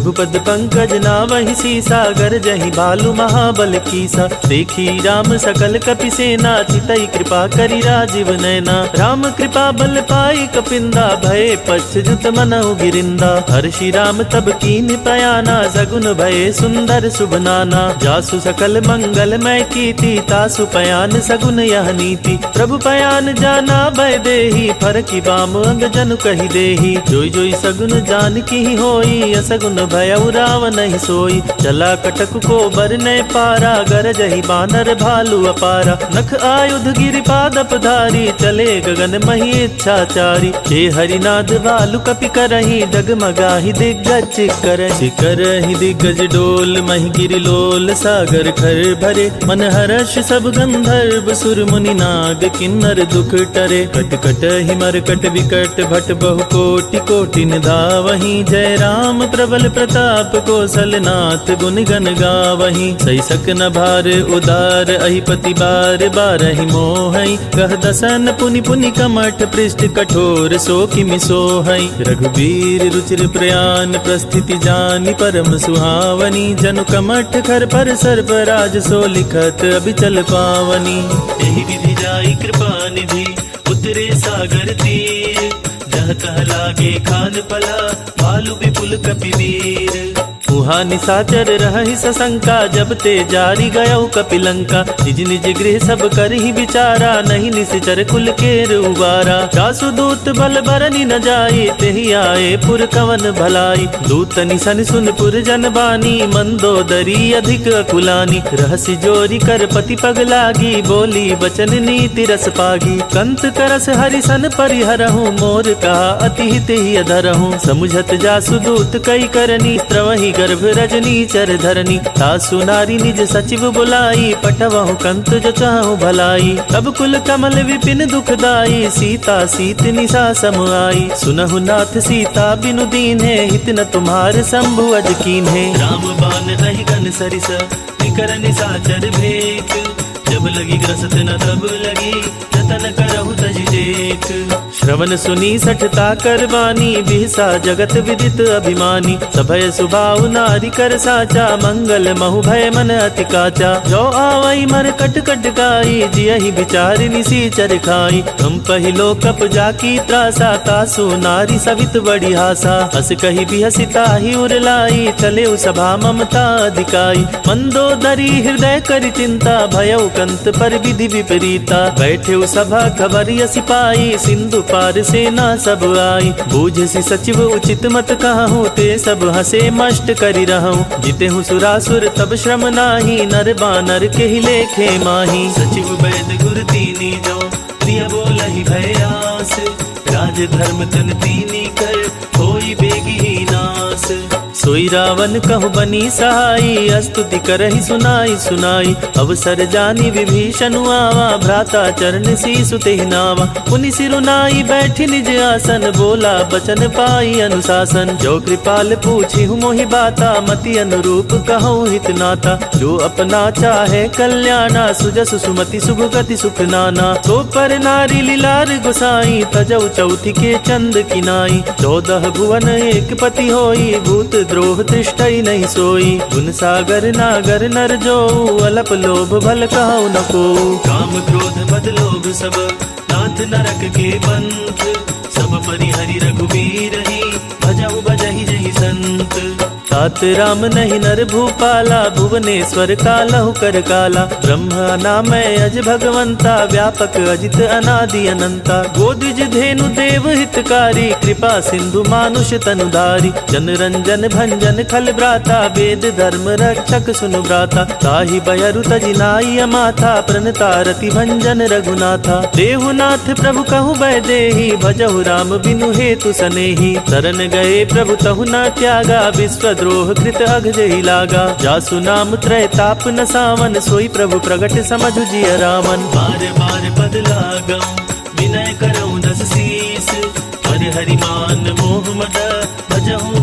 रघुपद पंकज नावहि सीसा, गरजहि भालु महाबल कीसा। देखी राम सकल कपि सेना, चितई कृपा करि राजीव नैना। राम कृपा बल पाई कपिंदा, भये पश्चात मनहु गिरिंदा। हर्षि राम तब कीन्ह प्रयाना, सगुन भये सुंदर शुभ नाना। जासु सकल मंगलमय कीर्ति, तासु पयान सगुन यह नीति। प्रभु पयान जाना भय देहि, फरकि बाम अंग जनु कहि देहि। जोई जोई सगुन जानकी होई, असगुन भयउ रावण नहीं सोई। चला कटक को बरनय पारा, गरजहि बानर भालु अपारा। नख आयुध गिरि पादप धारी, चले गगन मही इच्छाचारी। हे हरिनाद भालु कपि करहि, डगमगाहि दिग्गज करहि। करहि दिग्गज डोल, महि गिरि लोल सागर खर भरे। मन हर्ष सब गंधर्व सुर मुनि नाग, किन्नर दुख टरे। कट कट ही मरकट विकट भट, बहु कोटि कोटि निधावहि। जय राम प्रबल प्रताप, कौशल नाथ गुण गण गावहि। सही सक न भार उदार, अहिपति बार बारहि मोहई। कह दसन पुनि पुनि कमठ, पृष्ठ कठोर सो किमि सोहई। रघुबीर रुचिर प्रयान, प्रस्थिति जानि परम सुहावनी। जनु कमठ खर पर सर्पराज, सो लिखत अभिचल पावनी। एहि विधि जाई कृपा निधि, उतरे सागर तीर। जह तह लागे खान पला, भालु विपुल कपि वीर। उहा निसाचर रहहि सशंका, जब ते जारी गयउ कपिलंका। निज निज गृह सब करहि विचारा, नहीं निश्चर कुल केर उबारा। जासु दूत बल बरनि न जाई, तेहि आए पुर कवन भलाई। दूत निसन सुन पुर जन बानी, मंदोदरी अधिक अकुलानी। रहसि जोरी कर पति पग लागी, बोली बचन नीति रस पागी। कंत करस हरिसन परिहरहु, मोर कहा अति हित ही अधरहु। समुझत जासु दूत कई करनी, त्रवहि गर्भ रजनी चर धरनी। तासु नारी निज सचिव बुलाई, पटवहु कंत जो चाहु भलाई। तब कुल कमल विपिन दुखदाई, सीता सीत निसा सम आई। सुनहु नाथ सीता बिनु दीन्हे, हित न तुम्हार शंभु अज कीन्हे। राम बान रहि गन सरिस, निकर निसाचर भेक। जब लगी ग्रसत न तब लगी, जतन करहु तजि देख। श्रवण सुनी सठता करवानी, बिहसा जगत विदित अभिमानी। सभय सुभाव नारी कर साचा, मंगल महु भय मन अति काचा। जो आवई मर कट कट गाई, जियहि विचार निसीचर खाई। हम पहिलो कप जाकी त्रासा, तासु नारी सवित बड़ी हासा। हस कही बिहसिता ही उरलाई, चले सभा ममता अधिकाई। मंदोदरी हृदय कर चिंता, भयउ कंत पर विधि विपरीता। बैठे सभा खबरिय सिपाही, सिंधु पार सेना सब आई। बूझसी सचिव उचित मत कहूँ, ते सब हसे मष्ट करि रहूं। जिते हूँ सुरासुर तब श्रम नाही, नर बानर के ही लेखे माही। सचिव वैद गुर तीनी जो, प्रिय बोलहि भयास। राज धर्म तन तीनी कर, होई बेगी नास। सोई रावण कहु बनी सहाई, स्तुति करहि सुनाई सुनाई। अवसर जानी विभीषण आवा, भ्राता चरण शीसु तेहि नावा। पुनि सिरुनाई बैठि निज आसन, बोला बचन पाई अनुशासन। जो कृपाल पूछि मोहि बाता, मति अनुरूप कहूँ हित नाता। जो अपना चाहे कल्याणा, सुजसु सुमति शुभ गति सुख नाना। सो पर नारी लीलार गोसाई, तजौ चौथि के चंद किनाई। चौदह भुवन एक पति होई, भूत द्रोह दृष्टि नहीं सोई। गुण सागर नागर नर जो, अलप लोभ भल कहु न को। काम क्रोध मद लोभ सब, नाथ नरक के पंथ। सब परिहरि रघुबीर ही, भजहु भजहि जहि संत। तात राम नहीं नर भूपाला, भुवनेश्वर कालहु कर काला। ब्रह्म नामय अज भगवंता, व्यापक अजित अनादि अनंता। गोदिज धेनु देव हितकारी, कृपा सिंधु मानुष तनुधारी। जन रंजन भंजन खल भ्राता, वेद धर्म रक्षक सुनु भ्राता। ताहि बयरु तजि नाई अमाथा, प्रणता रति भंजन रघुनाथा। देहुनाथ प्रभु कहु बै देहि, भजहु राम बिनु हेतु सनेहि। शरण गए प्रभु तहु न त्यागा, विश्व द्रोह कृत अघ जहि लागा। जासु नाम त्रय ताप न सावन, सोई प्रभु प्रगट समझु जिय रामन। बार बार पद लागऊं, विनय करऊं दस शीस। हर हरि मान मोह मद, भजहु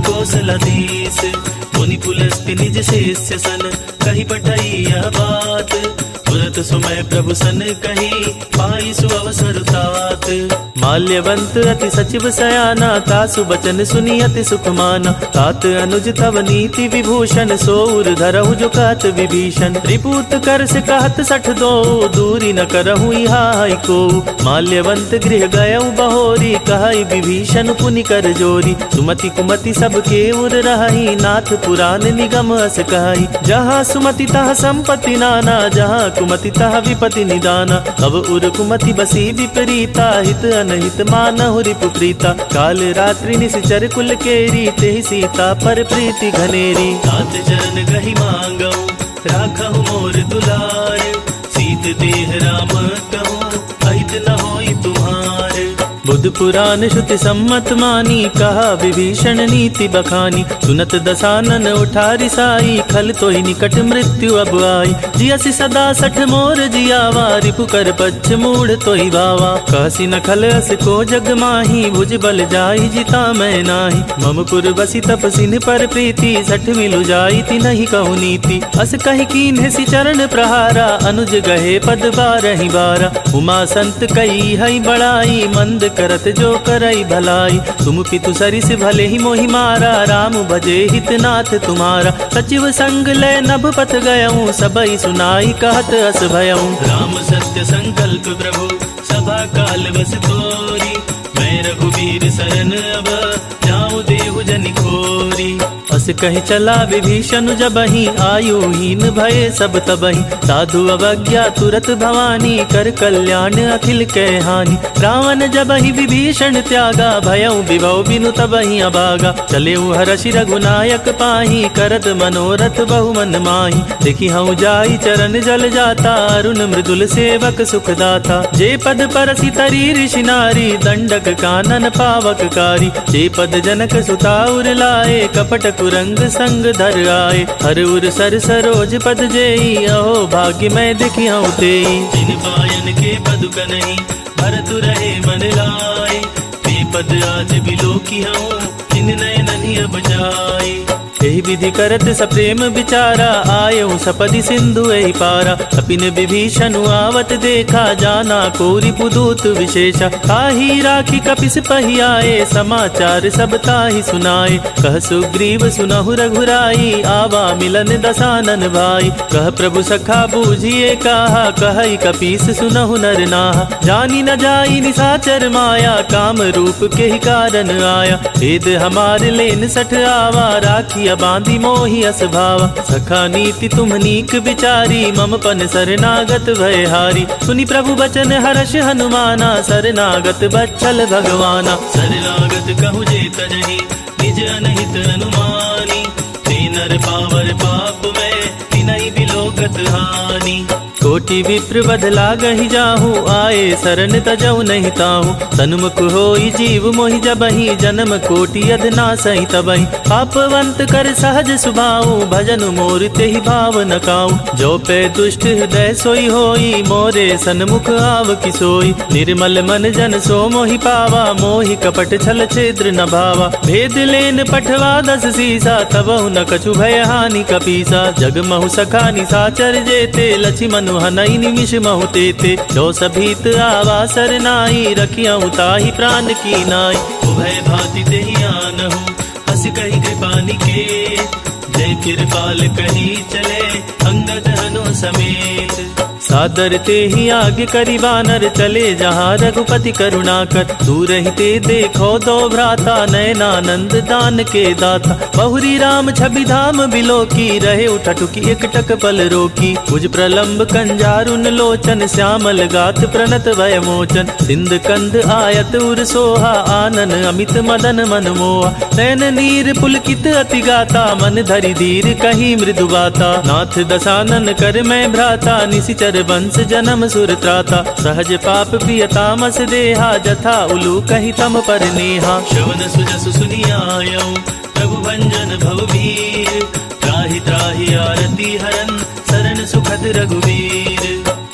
तुरत सुमय प्रभु सन कही पाई सु अवसर तात। माल्यवंत अति सचिव सयाना तासु बचन सुनी अति सुख माना। तात अनुज तव नीति विभूषण सोउर धरहु जो कहत विभीषण। त्रिपूत कर से कहत सठ दो दूरी न करहु हाय को। माल्यवंत गृह गयउ बहोरी कहई विभीषण पुनि कर जोरी। सुमति कुमति सबके उर रही नाथ पुराण निगम अस कहई। जहाँ सुमति तह संपत्ति नाना जहाँ कुमति तह विपति निदाना। तब उर कुमति बसी विपरीता हित अनहित मानहु रिपु प्रीता। काल रात्रि निश्चर कुल केरी तेहि सीता पर प्रीति घनेरी। तात चरण गहि मांगऊ राखहु मोर दुलार। सीत देह राम कहूँ अहित न होई तुम्हार। बुद्ध पुराण श्रुति सम्मत मानी कहा विभीषण नीति बखानी। सुनत दसानन उठारी साई खल तोहि निकट मृत्यु अब आई। जियसि सदा सठ मोर जियावा रिपु कर पच्छ मूढ़ तोहि भावा। कहसी न खल अस को जग माही भुज बल जाहि जिता मैं नाही। मम पुर बसी तपसिन पर प्रीति सठ मिलु जाई ति नहीं कहु नीति। अस कहि कीन्हे सि चरण प्रहारा अनुज गहे पद बारहि बारा। उमा संत कई हई बड़ाई मंद करत जो करई भलाई। तुम पितु सरिस भले ही मोहि मारा राम भजे हित नाथ तुम्हारा। सचिव संग ले नभ पथ गयऊँ सबई सुनाई कहत अस भयऊँ। राम सत्य संकल्प प्रभु सभा काल बस तोरी। मैं रघुवीर सरन अब जाऊँ देहु जनि खोरी। अस कहि चला विभीषण जबहि आयुहीन भये सब तबहि। साधु अवज्ञा तुरत भवानी कर कल्याण अखिल के हानि। रावण जबहि विभीषण त्यागा भयउ विभव बिनु तबहि अभागा। चलेउ हरषि रघुनायक पाही करत मनोरथ बहु मन माही। देखि हऊँ जाई चरण जल जाता अरुण मृदुल सेवक सुखदाता। जे पद परसि तरी ऋषि नारी दंडक कानन पावक कारी। जे पद जनक सुताउर लाए कपट कुरंग संग धर आए। हर उर सर सरोज पद जेई अहो भाग्य मैं देखियाँ तेई। जिन पायन के पद कनहि भरत रहे मन लाए। ते पद आज बिलोकी हूँ जिन नयननि अब जाए। एहि विधि करत सप्रेम विचारा आयऊ सपदि सिंधु एहि पारा। कपिन विभीषण आवत देखा जाना कोरि पुदूत विशेषा। ताहि राखी कपिस पहि आए समाचार सब ताहि सुनाए। कह सुग्रीव सुनहु रघुराई आवा मिलन दसानन भाई। कह प्रभु सखा बूझिए कहा कहई कपीस सुनहु नर नाहा। जानी न जाई निसाचर माया काम रूप के ही कारण आया। वेद हमार लेन सठ आवा राखी बांधी मोहि अस भावा। सखा नीति तुम नीक विचारी मम पन शरणागत भय हारी। सुनि प्रभु बचन हर्ष हनुमाना शरणागत बच्छल भगवाना। शरणागत कहु जे तजहि निज अनहित अनुमानी। ते नर पावर पाप में तिनहि बिलोकत हानि। कोटि विप्र बध लागहि जाहू आए शरण तजऊ नहीं ताहू। सन्मुख होई जीव मोहि जबहि जन्म कोटि अधनासहि तबहि। पापवंत कर सहज सुभाऊ भजन मोर तेहि भाव न काऊ। जो पे दुष्ट हृदय सोई होई मोरे सन्मुख आव किसोई। निर्मल मन जन सो मोहि पावा मोहि कपट छल छेद्र न भावा। भेद लेन पठवा दस सीसा तबहु न कछु भय हानि कपीसा। जग महु सखा निसाचर जेते लक्ष्मण हनई निमिष महु तेते। जो सभीत आवा सरनाई रखियाँ ताहि प्राण की नाई। उभय भांति तेहि आनहु हस कहि कृपानि के। जय कृपाल कही चले अंगद हनु समेत। सादर ते ही आगे करी बानर चले जहाँ रघुपति करुणाकर। दूर ही ते देखो दो भ्राता नयनानंद दान के दाता। बहुरी राम छवि धाम बिलो की रहे उठटुकी एक टक पल रोकी। भुज प्रलंब कंजारुन लोचन श्यामल गात प्रणत भय मोचन। सिंध कंध आयत उर सोहा आनन अमित मदन मन मोहा। नैन नीर पुलकित अति गाता मन धरि धीर कही मृदु बाता। नाथ दसानन कर मैं भ्राता निशिचर वंश जन्म सुर त्राता। सहज पाप प्रिय तामस देहा जथा उलू कही तम पर नेहा। श्रवण सुजसु सुनि आयऊ प्रभु भंजन भवभीर। त्राहि त्राहि आरती हरन शरण सुखद रघुवीर।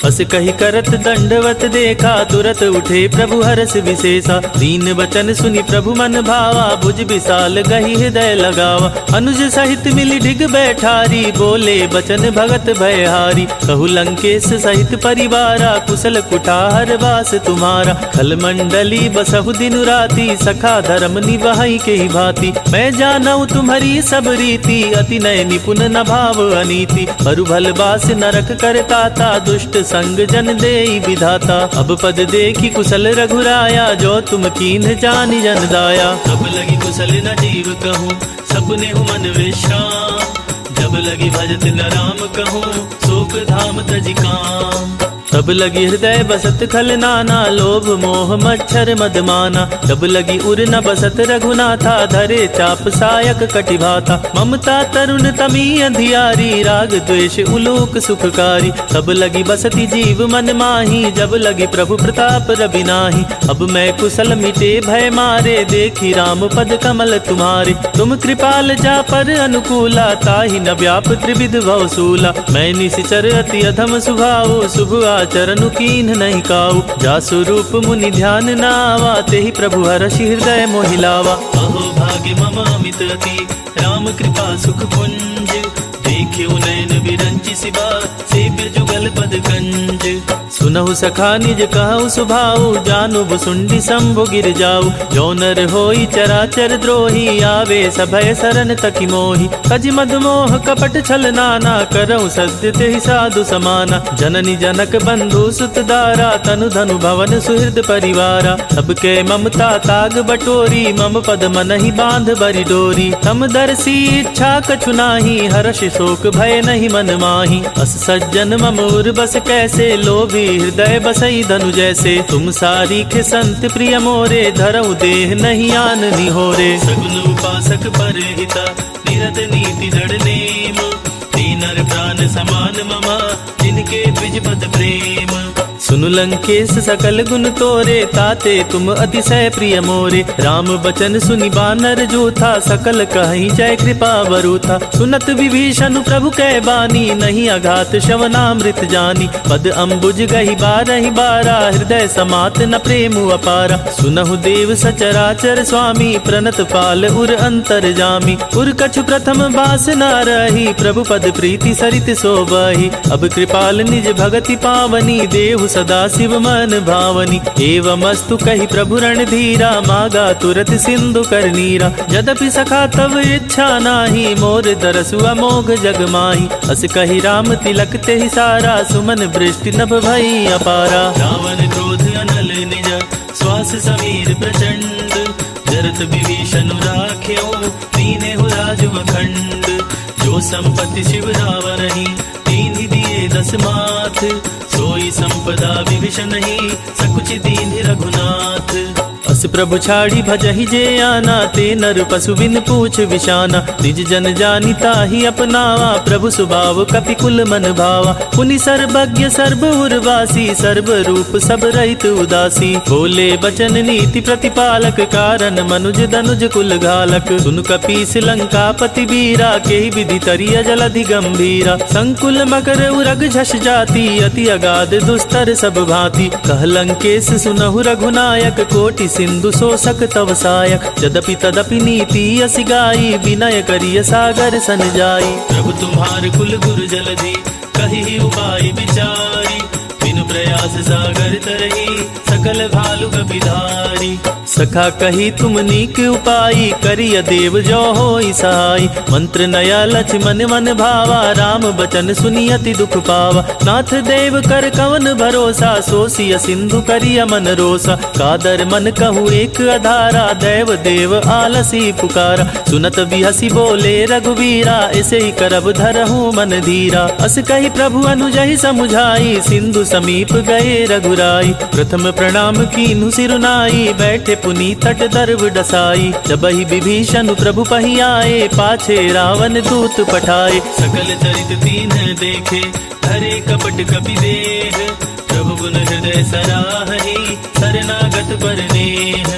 अस कही करत दंडवत देखा, तुरत उठे प्रभु हरस विशेषा। दीन वचन सुनि प्रभु मन भावा, भुज विशाल गही हृदय लगावा। अनुज सहित मिली ढिग बैठारी, बोले बचन भगत भयहारी। कहु लंकेश सहित परिवारा, कुशल कुठार वास तुम्हारा। खल मंडली बसहु दिन राती, सखा धर्म निभाई के ही भांति। मैं जानऊ तुम्हारी सब रीति, अति नय निपुण न भाव अनीति। परु भल बास नरक करताता, दुष्ट संग जन देई विधाता। अब पद देखी कुशल रघुराया, जो तुम कीन्ह जानि जन दाया। अब लगी कुशल न जीव कहूँ, सपने हूँ मन विश्राम। जब लगी भजत न राम कहूँ, शोक धाम तज काम। तब लगी हृदय बसत खल नाना, लोभ मोह मच्छर मदमाना। तब लगी उर न बसत रघुनाथा, धरे चाप सायक कटिभाता। ममता तरुण तमी अंधियारी, राग द्वेष उलोक सुखकारी। तब लगी बसती जीव मन माही, जब लगी प्रभु प्रताप रवि नाही। अब मैं कुशल मिटे भय मारे, देखी राम पद कमल तुम्हारे। तुम कृपाल जा पर अनुकूला, ताहि न व्याप त्रिविध भवसूला। मैं निशिचर अति अधम स्वभाव, शुभ चरण कीन्ह नहीं काऊ। जासु रूप मुनि ध्यान नावा, तेहि प्रभु हरषि हृदय मोहिलावा। अहो भाग्य मम अमित अति, राम कृपा सुख पुंज। देखियो नयन विरंचि सिबा, सेव्य जुगल पद कंज। सुनहु सखा निज कहु सुभाऊ, जानु भुसुंडी शंभु गिर जाऊ। जो नर होई चराचर द्रोही, आवे सभय सरन तकी मोही। कज मद मोह कपट छल नाना, करऊ सत्य तेहि साधु समाना। जननी जनक बंधु सुत दारा, तनु धनु भवन सुहृद परिवारा। सबके ममता ताग बटोरी, मम पद मनहि बांध बरि डोरी। तम दर्शी इच्छा कछु नाही, हर्ष शोक भय नहीं मन माही। अस सज्जन मम उर बस कैसे, लोभी हृदय बसई धनु जैसे। तुम सारीख संत प्रिय मोरे, धरऊ देह नहीं आन निहोरे। सगुन उपासक परहिता, निरत नीति दृढ़ नेम। दीनर प्राण समान ममा, जिनके द्विज पद प्रेम। सुनु लंकेश सकल गुण तोरे, ताते तुम अतिशय प्रिय मोरे। राम बचन सुनि बानर जूथा, सकल कहीं जय कृपा बरूथा। सुनत विभीषण प्रभु कै बानी, नहीं अघात श्रवणामृत जानी। पद अम्बुज गही बारहि बारा, हृदय समात न प्रेम अपारा। सुनहु देव सचराचर स्वामी, प्रणत पाल उर अंतर जामी। उर कछु प्रथम बास न रही, प्रभु पद प्रीति सरित सोबही। अब कृपाल निज भगति पावनी, देहु सदा शिव मन भावनी। एवमस्तु कही प्रभु रणधीरा, मागा तुरत सिंधु कर नीरा। यद्यपि सखा तव इच्छा नाही, मोर दरसु अमोघ जग माही। अस कही राम तिलक तेहि सारा, सुमन वृष्टि नभ भई अपारा। रावण क्रोध अनल निज, श्वास समीर प्रचंड। जरत विभीषण राख्यो, दीनेहु राजु अखंड। जो संपत्ति शिव रावणहि, दीन्हि दिए दस माथ। सोई संपदा विभीषण ही, सकुच दीन रघुनाथ। अस प्रभु छाड़ी भजहि जे आना, ते नर पशु बिन पूछ विशाना। निज जन जानि ताहि अपनावा, प्रभु सुभाव कपि कुल मन भावा। पुनि सर्वज्ञ सर्व उर्वासी, सर्व रूप सब रहित उदासी। बोले बचन नीति प्रतिपालक, कारण मनुज दनुज कुल घालक। सुन कपीस लंकापति वीरा, केहि विधि तरिय जलधि गंभीरा। संकुल मकर उरग झष जाति, अति अगाध दुस्तर सब भांति। कह लंकेश सुनहु रघुनायक, कोटि सिंधु शोषक तव सायक। यद्यपि तदपि नीति अस गाई, विनय करिय सागर सन जाई। प्रभु तुम्हार कुल गुरु जलधि, कहि उपाय विचारी। बिनु प्रयास सागर तरही, सकल भालु कपिधारी। सखा कही तुम नीक उपाई, करिय देव जो होई सहाय। मंत्र नया लक्ष्मण मन भावा, राम बचन सुनि अति दुख पावा। नाथ देव कर कवन भरोसा, सोसिय सिंधु करिय मन रोसा। कादर मन कहु एक अधारा, दैव देव आलसी पुकारा। सुनत बिहसी बोले रघुवीरा, ऐसे ही करब धरहु मन धीरा। अस कही प्रभु अनुजहि समुझाई, सिंधु समीप गए रघुराई। प्रथम प्रणाम कीन्हु सिरुनाई, बैठे पुनि तट दर्व डसाई। जबहि विभीषण प्रभु पहि आए, पाछे रावण दूत पठाए। सकल चरित दीन देखे, हरे कपट कपि देह। प्रभु गुण हृदय सराहि, शरणागत पर नेह।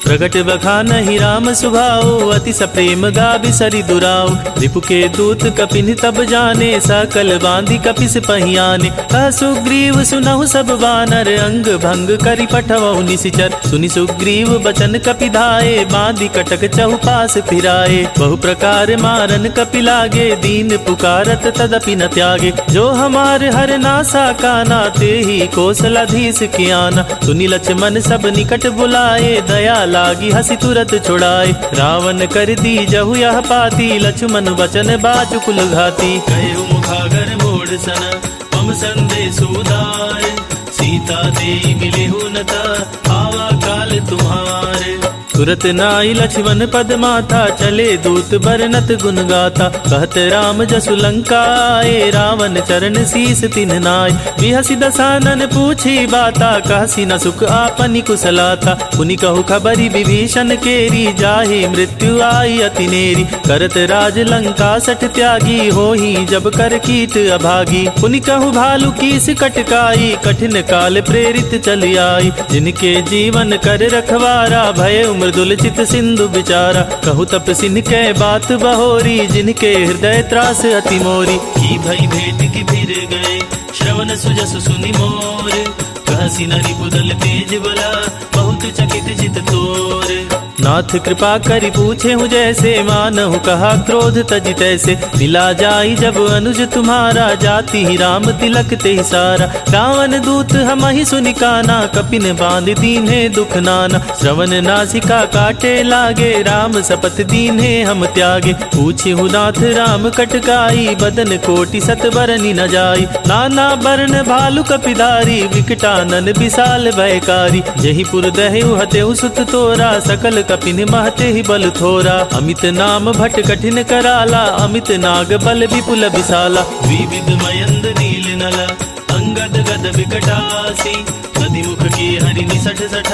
प्रगट बखानहि राम सुभाओ, अति सप्रेम गाबि सरि दुराओ। रिपु के दूत कपिन तब जाने, सकल बांधि कपिस पहियाने। कह सुग्रीव सुनहु सब वानर, अंग भंग करि पठवहु निशिचर। सुनि सुग्रीव बचन कपि धाये, बांधि कटक चहुपास फिराए। बहु प्रकार मारन कपि लागे, दीन पुकारत तदपि न त्यागे। जो हमार हर नासा काना, तेहि कौशलाधीश के आना। सुनि लक्ष्मण सब निकट बुलाए, दया लागी हसी तुरत छुड़ाए। रावण कर दी जहु यह पाती, लक्ष्मण वचन बाजु कुल घाती। कहु मुखागर मोड़ सन, मम संदेश उदार। सीता दे मिलेहु न ता, आवा काल तुम्हारे। तुरत नाई लक्ष्मण पद माथा, चले दूत बरनत गुन गाथा। कहत राम जसु लंका आए, रावण चरण शीस तिन्ह नाय। बिहसि दसानन पूछी बाता, कहसी न सुख आपनि कुशलाता। पुनि कहु खबरि विभीषण केरी, जाहि मृत्यु आई अति नेरी। करत राज लंका सठ त्यागी, होहि जब कर कीट अभागी। पुनि कहु भालु कीस कटकाई, कठिन काल प्रेरित चली आई। जिनके जीवन कर रखवारा, भय मृदुल चित सिंधु बिचारा। कहु तपसिन कै बात बहोरी, जिनके हृदय त्रास अति मोरी। की भई भेंट की फिर गए, श्रवण सुजस सुनि मोर। कहसी न रिपुदल तेज बला, बहुत चकित चित तोर। नाथ कृपा करि पूछे हूँ जैसे, मानहु कहा क्रोध तजि तैसे। मिला जाई जब अनुज तुम्हारा, जाति ही राम तिलक ते सारा। रावण दूत हम ही सुनि काना, कपिन बांध दीन्हे दुख नाना। श्रवण नासिका काटे लागे, राम सपथ दीन्हे हम त्यागे। पूछे हूँ नाथ राम कटकाई, बदन कोटि सत बरनि न जाई। नाना बरन भालु कपिधारी, विकटानन विशाल भयकारी। जहि पुर दहेउ हतेउ सुत तोरा, सकल कपिन महते ही बल थोरा। अमित नाम भट कठिन कराला, अमित नाग बल विपुल विशाला। विविध मयंद नील नल, अंगद गद विकटासी। नदीमुख की हरि निसठ सठ,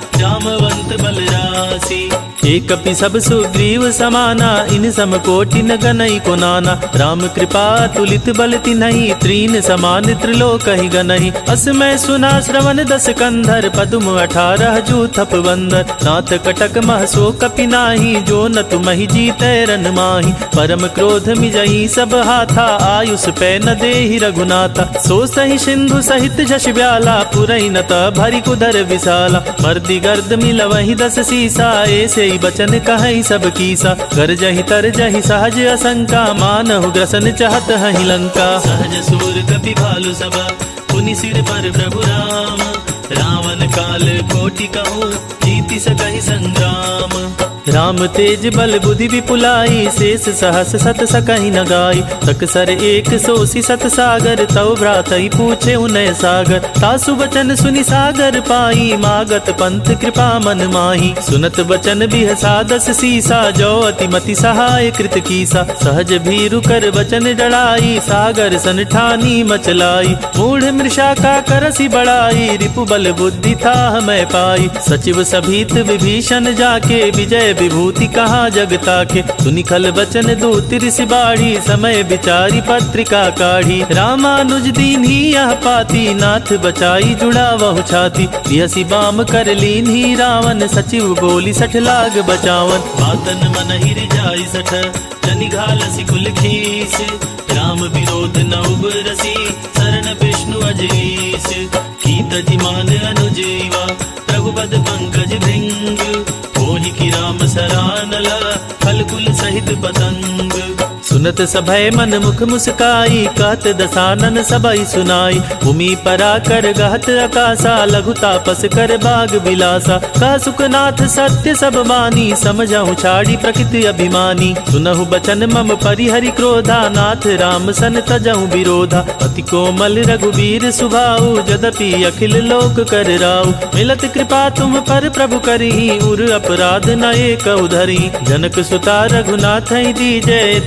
जामवंत बल रासी। एक कपि सब सुग्रीव समाना, इन सम कोटि न गनई को नाना। राम कृपा तुलित बल तिन्हि, त्रीन समान त्रिलोक ही गनहि। अस मैं सुना श्रवण दस कंधर, पदुम अठारह जू थप बंदर। नाथ कटक मह सो कपि नाही, जो न तुमहि जीतै रन माही। परम क्रोध मिजहि सब हाथा, आयुष पै न देहि रघुनाथा। सो सहि सिंधु सहित जश ब्याला, पुरहि न त भरि कुधर विशाला। मर्दि गर्द मिलवहि दस सीसा, ऐसे बचन कहई सब कीसा। गरजहि तरजहि सहज असंका, मानहु ग्रसन चाहत हहि लंका। सहज सूर कपि भालु सब, पुनि सिर पर प्रभु राम। रावण काल कोटि कहूँ, जीति सकहि संग्राम। राम तेज बल बुद्धि विपुलाई, शेष सहस सत सकहि न गाई। सकसर एक सोसी सत सागर, तव भ्रातहि पूछे उनय सागर। तासु बचन सुनि सागर पाई, मागत पंथ कृपा मन माही। सुनत बचन बिहसा दस सीसा, जो अति मति सहाय कृत कीसा। सहज भीरु कर बचन डराई, सागर सन ठानी मचलाई। मूढ़ मृषा का करसी बढ़ाई, रिपु बल बुद्धि था मैं पाई। सचिव सभीत विभीषण जाके, विजय विभूति कहाँ जगता के। सुनि खल बचन दूत ऋषि बाढ़ी, समय विचारी पत्रिका काढ़ी। रामानुज दीन ही यह पाती, नाथ बचाई जुड़ा वहु छाती। बिहसी बाम कर लीन ही रावण, सचिव बोली सठ लाग बचावन। बातन मन हिर जाई सठ, जनि घालसी कुल खीस। राम विरोध न उबरसी, शरण विष्णु अजरीस। कीत जिमान अनुजीवा, रघुपद पंकज भृंग। मोहि की राम सरानला, फल कुल सहित पतंग। सुनत सभय मन मुख मुस्काई, कहत दसानन सबई सुनाई। भूमि परा कर गहत आकाशा, लघु तापस कर बाग बिलासा। कह सुखनाथ सत्य सब मानी, समझहु छाड़ी प्रकृति अभिमानी। सुनहु बचन मम परिहरि क्रोधा, नाथ राम सन तजहु विरोधा। अति कोमल रघुबीर सुभाऊ, जदपि अखिल लोक कर राऊ। मिलत कृपा तुम पर प्रभु करही, उर अपराध न एक उधरी। जनक सुता रघुनाथ दीजय, इतना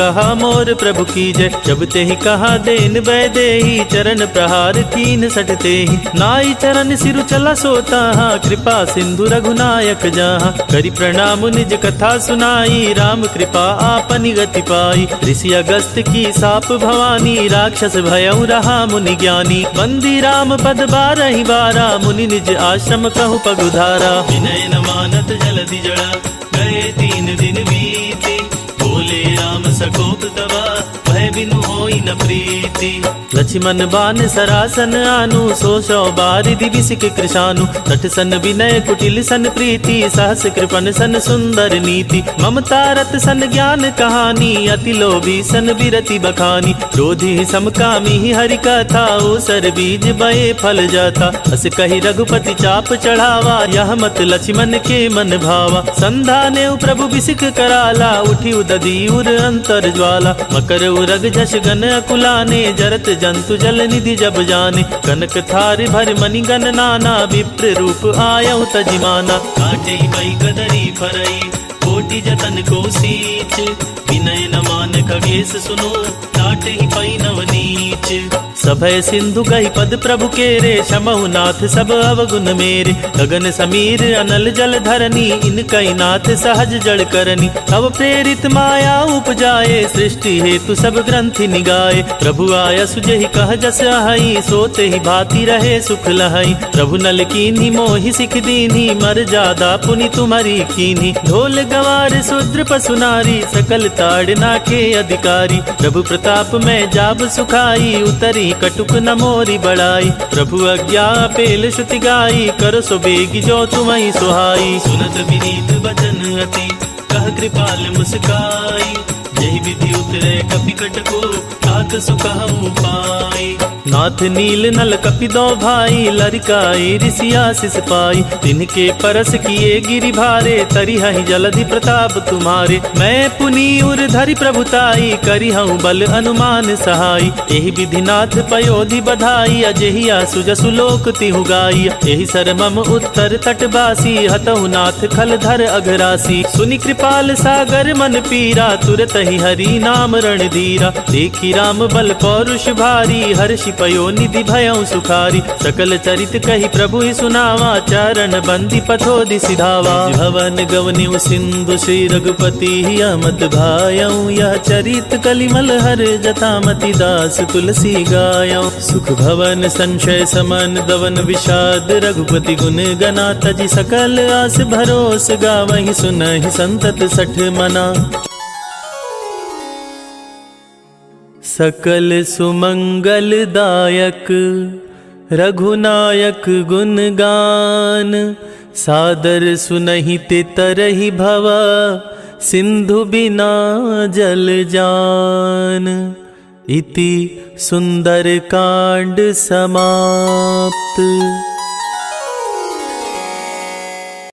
कहा मोर प्रभु की जय। जब ते ही कहा देन वैदे ही चरण प्रहार कीन सटते ही। नाई चरण सिरु चला सोता कृपा सिंधु रघुनायक जहाँ। करी प्रणाम निज कथा सुनाई राम कृपा आपनि गति पाई। ऋषि अगस्त की साप भवानी राक्षस भयउ रहा मुनि ज्ञानी। बंदी राम पद बारहि बारा मुनि निज आश्रम कहु पगुधारा। विनय न मानत जलधि जड़ा गए तीन दिन बीते। बोले राम सकोप तवा भय बिनु होई न प्रीति। लक्ष्मण बान सरासन आनु सो सौ बारिधि विसिक कृशानु। तट सन विनय कुटिल सन प्रीति सहस कृपन सन सुंदर नीति। ममता रत सन ज्ञान कहानी अति लोभी सन बिरति बखानी। क्रोधी समकामी हरि कथा ओसर बीज बये फल जाता। अस कही रघुपति चाप चढ़ावा यह मत लक्ष्मण के मन भावा। संधाने प्रभु विसिक कराला उठी उदधी उर अंतर ज्वाला। मकर उरग झस गन अकुलाने जरत जंतु जल निधि जब जाने। कनक थार भर मणि गण नाना विप्र रूप आयउ तजिमाना। काटे मई कदरी फरई कोटि जतन को सींच। विनय न मान खगेश सुनो काटे ही पई नव नीच। सभय सिंधु गही पद प्रभु केरे क्षमहु नाथ सब अवगुण मेरे। गगन समीर अनल जल धरनी इन कई नाथ सहज जड़ करनी। तब प्रेरित माया उपजाए सृष्टि हेतु सब ग्रंथि निगाए। प्रभु आया सुजहि कह जस हई सोते ही भांति रहे सुख लहई। प्रभु नल कीन्ही मोहि सिख दीन्ही मर जादा पुनि तुम्हारी कीन्ही। ढोल गवार शूद्र पशु नारी सकल ताड़ना के अधिकारी। प्रभु प्रताप में जाब सुखाई उतरी कटुक न मोरी बड़ाई। प्रभु अज्ञा पेल श्रुति गाई कर सो बेगी जो तुम्हें सुहाई। सुनत विनीत वचन अति कह कृपाल मुस्काई। जय विधि उतरे कपिकट को तात सुखहु पाई। नाथ नील नल कपि दो भाई लरिकाई ऋषि आशीष पाई। तिनके परस किए गिरि भारे तरिहहि जलधि प्रताप तुम्हारे। मैं पुनि उर धरि प्रभुताई करिहउ बल अनुमान सहाई। एहि विधि नाथ पयोधि बधाई अजहिया सुजसु लोक तिहु गाई। एहि सर मम उत्तर तटवासी हतहु नाथ खल धर अघरासी। सुनि कृपाल सागर मन पीरा तुरत ही हरि नाम रणधीरा। देखी राम बल पौरुष भारी हर्षि पयो निधि भयउ सुखारी। सकल चरित कही प्रभु ही सुनावा चरण बंदी पथोधि सिधावा। भवन गवन्यु सिंधु श्री रघुपति अमत भायउ। यह चरित कलिमल हर जथामति दास तुलसी गायउ। सुख भवन संशय समन दवन विषाद रघुपति गुण गना। तजि सकल आस भरोस गावहि सुनहि संतत सठ मना। सकल सुमंगल दायक रघुनायक गुण गान। सादर सुनहि ते तरहि भवा सिंधु बिना जल जान। इति सुंदर कांड समाप्त।